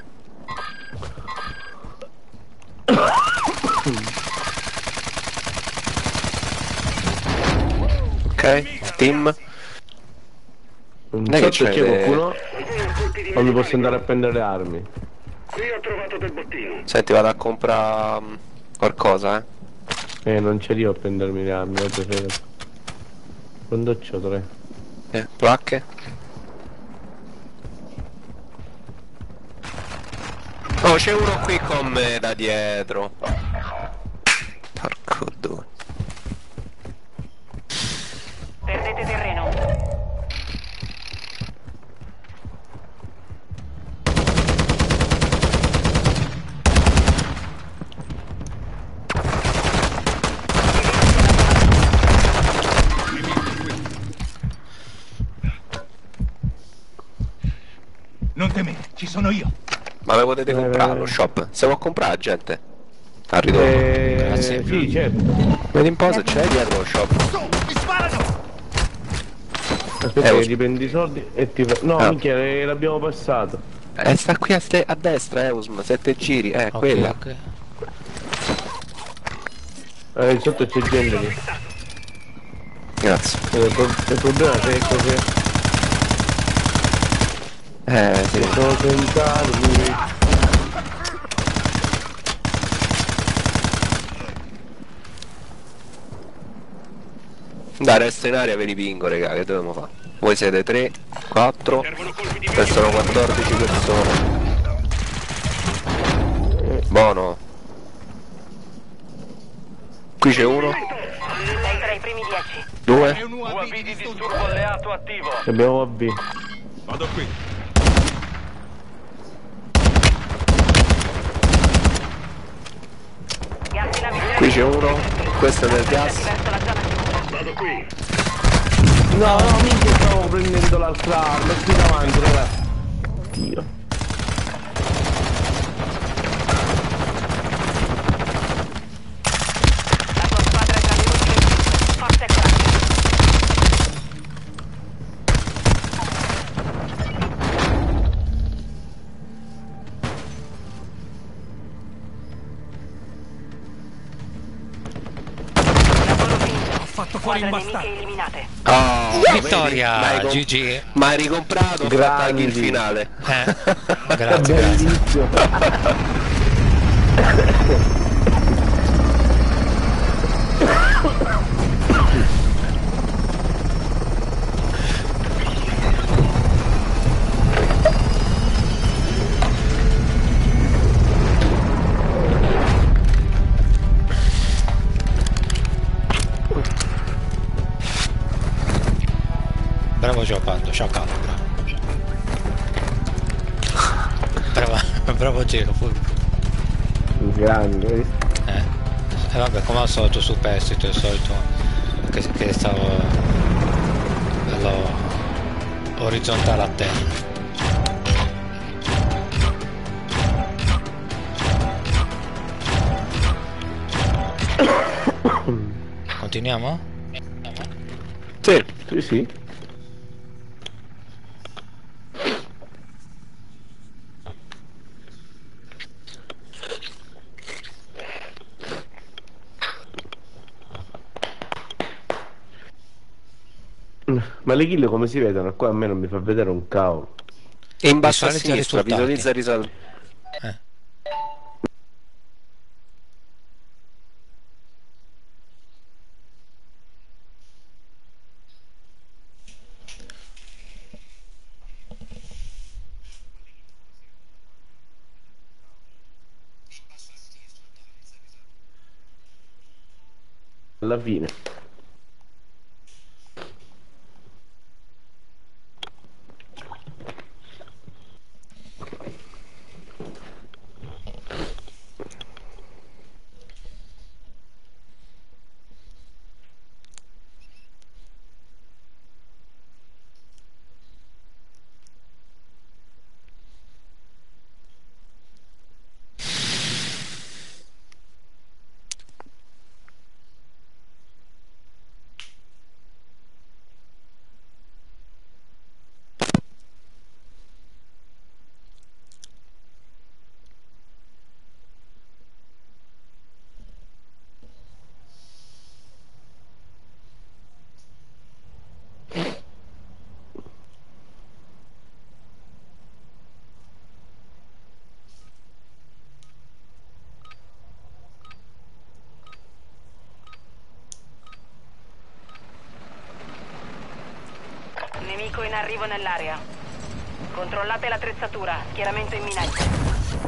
Ok, team. Non Dai so che se c'è c'è qualcuno. Qualcuno ha colpi di Non mi medio posso andare a calibro? prendere le armi. Qui ho trovato del bottino. Senti, vado a comprare qualcosa, Non c'è io a prendermi le armi, oggi sera. Quando c'ho 3? Placche? Oh, c'è uno qui con me da dietro. Porco due. Perdete terreno. Non temere, ci sono io. Ma me potete comprare lo shop? Se vuoi comprare gente. Al ritorno. Grazie. Sì, certo. Vedi un po' se c'è dietro lo shop. Mi sparano! Aspetta lo che so. ti prendi i soldi e ti... No, Ah. minchia, l'abbiamo passato. Sta qui a destra, Usm, 7 giri, Ok, quella. ok. Sotto c'è gente lì. Grazie. Il problema è che Sì. sono tentato lui. Dai, resta in aria, ve li pingo, raga, che dobbiamo fare? Voi siete 3, 4, Servono colpi di medio restano calibro. 14 persone. Buono. Qui c'è uno, Sei tra i primi 10. 2. È un UAV UAV di disturbo alleato attivo. Abbiamo AV. Vado qui. Gas in avvicinamento. Qui c'è uno, questo è del gas. Verso la zona sicura. Vado qui. No, minchia, stavo prendendo l'altra arma qui davanti, ragazzi. Dio. La tua squadra è tra le ultime. Forza e coraggio. Lavoro finito. Ho fatto fuori Squadre un nemiche bastardo. eliminate. Oh, Vittoria, vedi? GG. Ma hai ricomprato, ho fatto anche il Grandi. finale. Grazie, grazie. Bellissimo. Bravo Giovanni, ciao Calabra. Brava. bravo giro, full. Grande. E vabbè, come al solito superstito, il solito che stavo bello orizzontale a te. Continuiamo? Sì, sì, sì. Ma le kill come si vedono? Qua a me non mi fa vedere un cavolo. E in basso a Visualizza sinistra, risultati. visualizza i risultati. Alla fine. Nemico in arrivo nell'area. Controllate l'attrezzatura, schieramento imminente.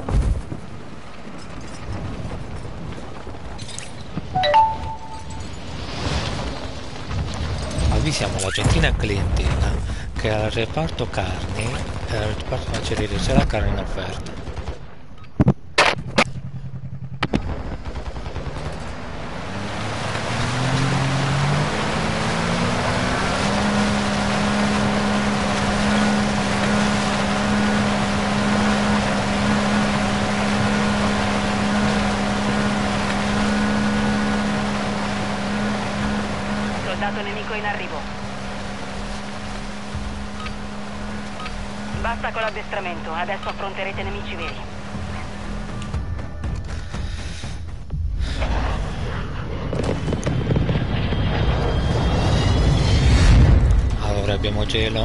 Avvisiamo la gentina clientela che al reparto carni e al reparto macelleria c'è la carne in offerta. Soldato nemico in arrivo. Basta con l'addestramento, adesso affronterete nemici veri. Allora abbiamo gelo,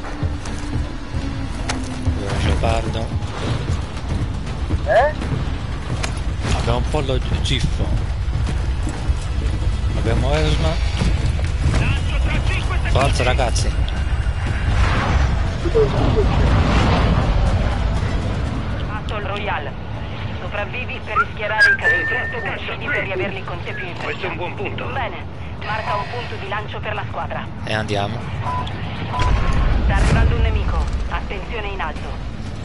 abbiamo gepardo, abbiamo un pollo giffo, abbiamo Esma. Forza ragazzi. Battle Royale. Sopravvivi per rischiarare i caduti. Uccidi per riaverli con te più in fretta. Questo è un buon punto. Bene, marca un punto di lancio per la squadra. E andiamo. Sta arrivando un nemico. Attenzione in alto.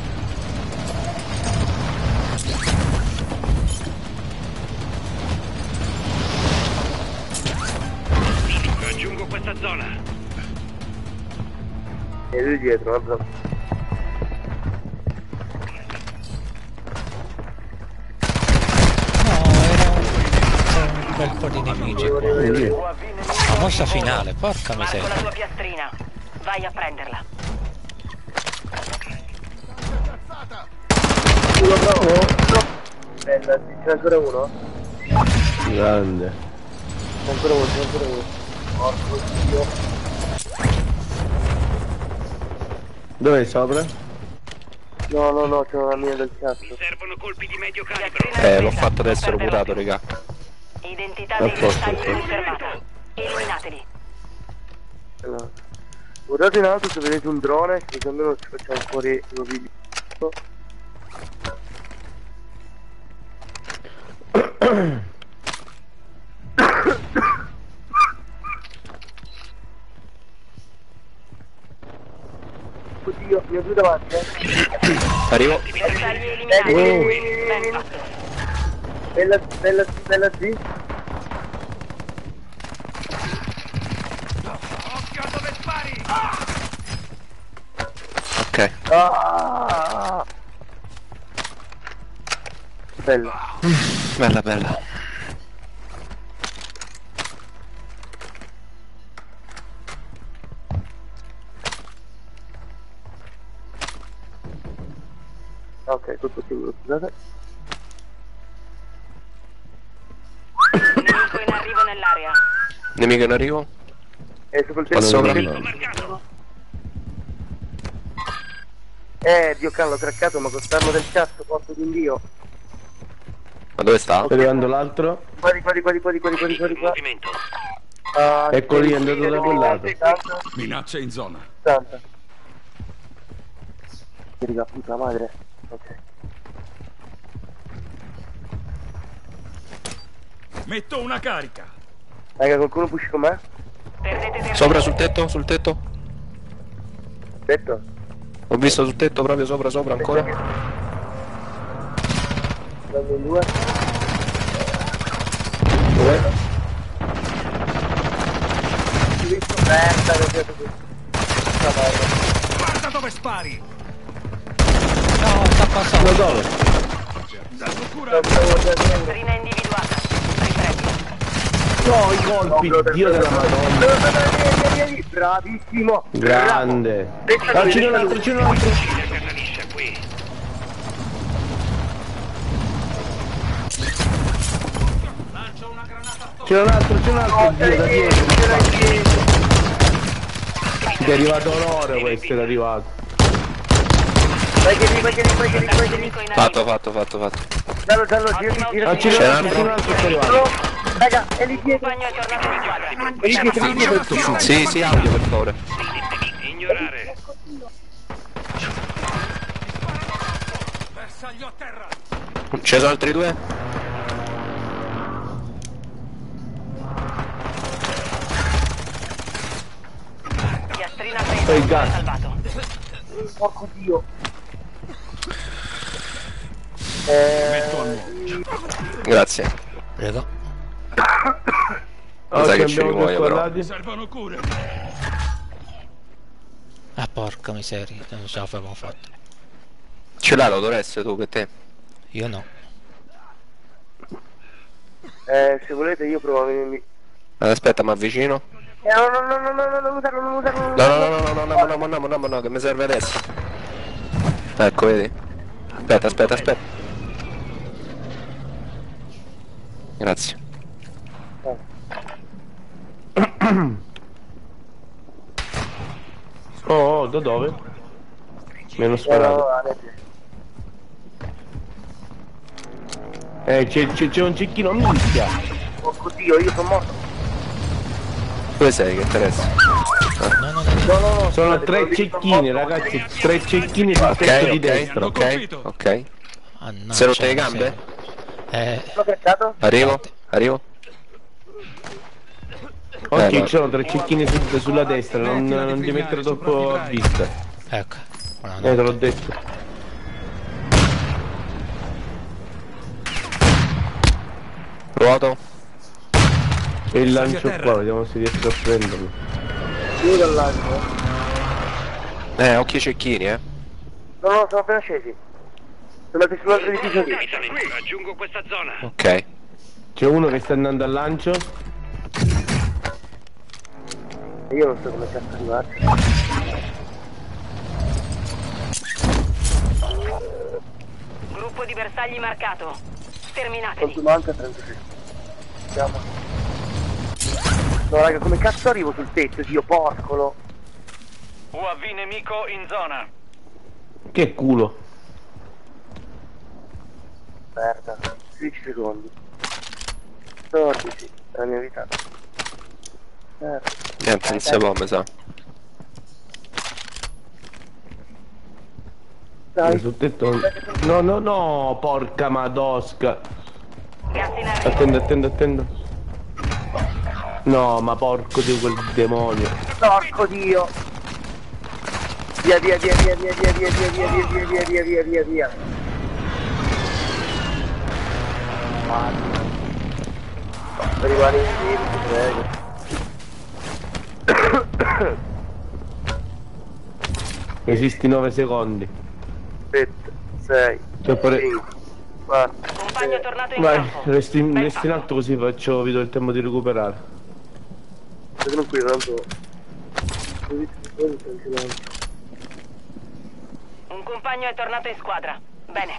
Raggiungo questa zona. E lui dietro, guarda. No, c'era un bel po' di nemici qua. La mossa finale, porca Marco la miseria. tua piastrina. Vai a prenderla. Uno bravo. Bella, c'è ancora uno? Grande. C'è ancora uno. Porco Dio. Dove è sopra? No, c'è una mia del cazzo. Mi servono colpi di medio calibro. L'ho fatto adesso, ero mutato, raga. Identità dei bersaglio confermata. Eliminateli. Allora. Guardate in alto se vedete un drone, che almeno ci facciamo fuori i video. Oddio, ho due davanti, Arrivo. Bersagli eliminati. Ben fatto. Bella Z. Occhio a dove spari! Ok. Bella. Bella, bella. Ok, tutto sicuro, scusate. Nemico in arrivo nell'area. Nemico in arrivo. Sopra il Qua sopra. Dio Carlo, l'ho craccato, ma costarlo del cazzo, porto di invio. Ma dove sta? Sta arrivando l'altro. Qua. Movimento. Ecco lì, è andato da quel lato. Minaccia in zona. Tanta. Raga, puta madre. Ok. Metto una carica. Raga, qualcuno push con me? Perdete terreno. Sopra sul tetto, sul tetto. Detto? Ho visto sul tetto proprio sopra ancora. Prendo in due. Merda, che ho detto qui. Guarda dove spari. No, sta passando. Dove? Danno cura. Piastrina individuata. Riprendi. No, i colpi, Dio della Madonna. Vieni, bravissimo. Grande. Ah, c'è un altro. Linea per la liscia qui. C'è un altro, Dio da dietro. È arrivato l'oro questo, è arrivato. Vai che lì. Nemico in arrivo. Fatto. Giallo, gira. Ah, c'è un altro che è arrivato. Raga, è lì dietro. Compagno aggiornato di squadra. Sì, audio per favore. Ignorare. Bersaglio a terra. Ci sono altri due? Piastrina E il gas. salvato. Porco Dio. Metto a nuovo. Grazie. Prego. Lo sai che ci abbiamo due rimuoio però. squadrati. Servono cure. Ah, porca miseria, non ce l'avevamo fatta. Ce l'hai l'odoresse tu che te? Io no. Se volete io provo a venirmi. Aspetta, mi avvicino. Non usarlo. No, che mi serve adesso. Ecco, vedi? Aspetta. Grazie. Oh, da dove? Mi hanno sparato. C'è un cecchino, minchia. Porco Dio, io sono morto. Dove sei? Che interessa? No. Sono tre cecchini, ragazzi. Tre cecchini sul tetto di destra. Ok. Ah, no, Sei rotte c'è le una gambe? serie. L'ho craccato? Arrivo. Ok, no. ci sono tre cecchini sulla destra, non ti mettere troppo a vista. Ecco. Te l'ho detto. Ruoto. E il lancio qua, vediamo se riesco a prenderlo. Io dal lancio. Occhi cecchini, No, sono appena scesi. Sono andati sull'altro edificio lì. Raggiungo questa zona. Ok. C'è uno che sta andando al lancio. Io non so come cazzo arrivarci. Gruppo di bersagli marcato. Sterminateli. Quanto manca? 36. Siamo. No raga, come cazzo arrivo sul tetto, Dio porcolo. UAV nemico in zona. Che culo. Merda. 16 secondi. 14. È la mia vita. Niente, non si può, mi sa. Dai. Sul tetto. No, porca madosca. Gas in arrivo. Attendo. No, ma porco di quel demonio. Porco Dio. Via, via, via, via, via, via, via, via, via, via, via, via, via, via, via. Rimani in giro, ti prego. Esisti 9 secondi. 7, 6, Cioè, 5, 4. Compagno tornato in Vai, campo. resti Ben in fatto. alto così faccio, vi do il tempo di recuperare. Stai tranquillo, tanto... Un compagno è tornato in squadra. Bene.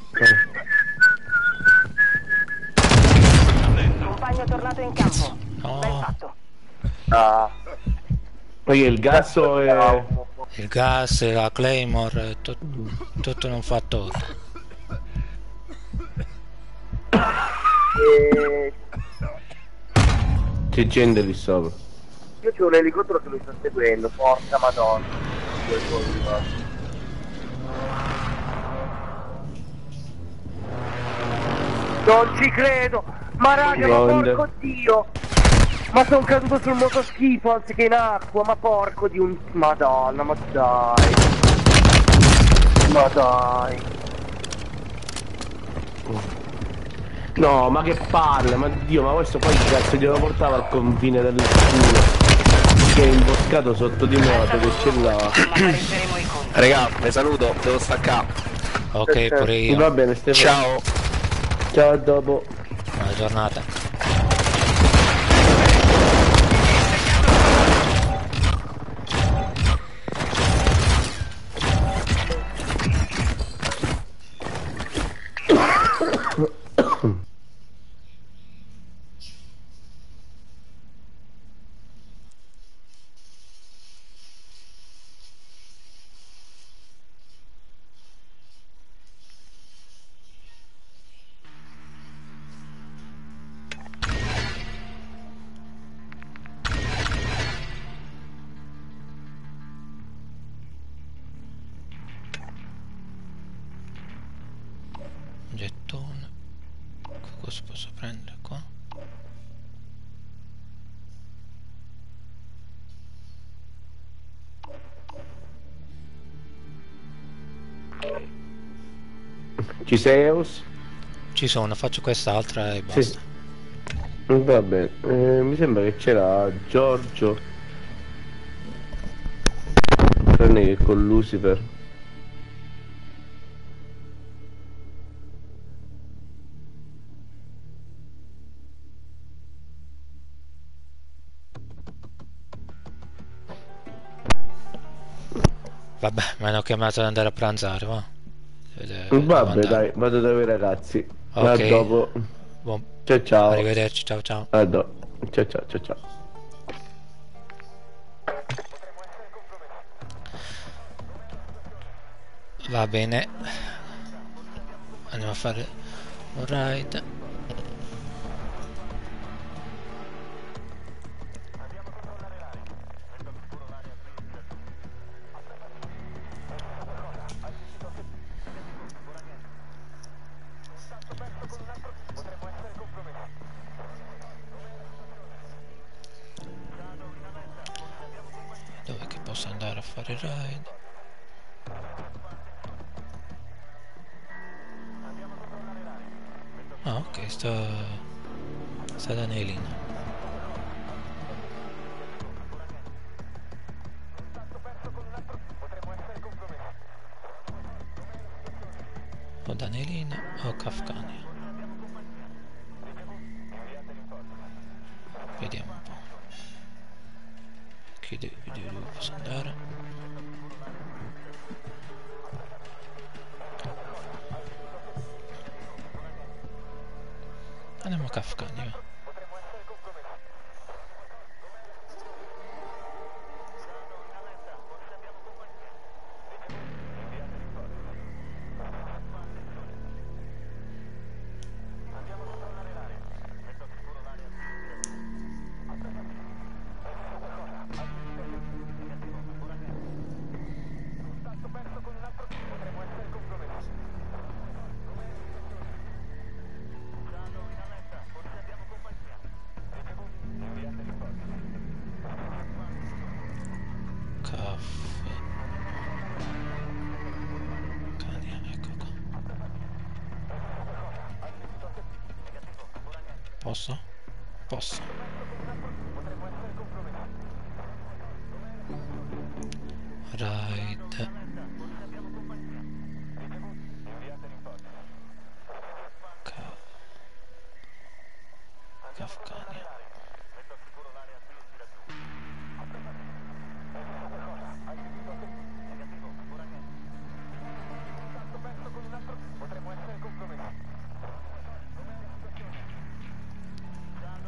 Compagno tornato in campo. No. Ben fatto. Ah. Poi il gas è... Il gas, la Claymore, tutto in un fattore. C'è gente lì sopra. Io c'ho un elicottero che mi sta seguendo, porca madonna. Non ci credo! Ma raga, ma Grande. porco dio! Ma sono caduto sul motoschifo anziché in acqua, ma porco di un... Madonna, ma dai! Ma dai! No, ma che palle, ma Dio, ma questo poi cazzo glielo portava al confine del culo. Che è imboscato sotto di me, guarda che ce l'ha. Ma pareggeremo i conti. Raga, vi saluto, devo staccare. Ok, pure io. Va bene, Stefano. Ciao. Ciao, a dopo. Buona giornata. Gettone. Cosa posso prendere qua? Ci sei, Eus? Ci sono, faccio quest'altra e basta. Sì. Va bene, mi sembra che c'era Giorgio. Tranne che con Lucifer. Vabbè, mi hanno chiamato ad andare a pranzare, va. Vabbè, dai, vado da quei ragazzi. Ok. A dopo. Ciao ciao. Arrivederci, ciao ciao. A dopo. Ciao ciao ciao ciao. Va bene. Andiamo a fare un raid. Dove che posso andare a fare il raid? Ah, ok, sta da Nelina. O Danelina o Kafkania. Vediamo un po'. Dove posso andare? Andiamo a Kafkania, va. Posso? Posso. Raid. Afghania.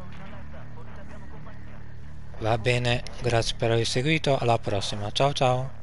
Va bene, grazie per aver seguito, alla prossima, ciao ciao.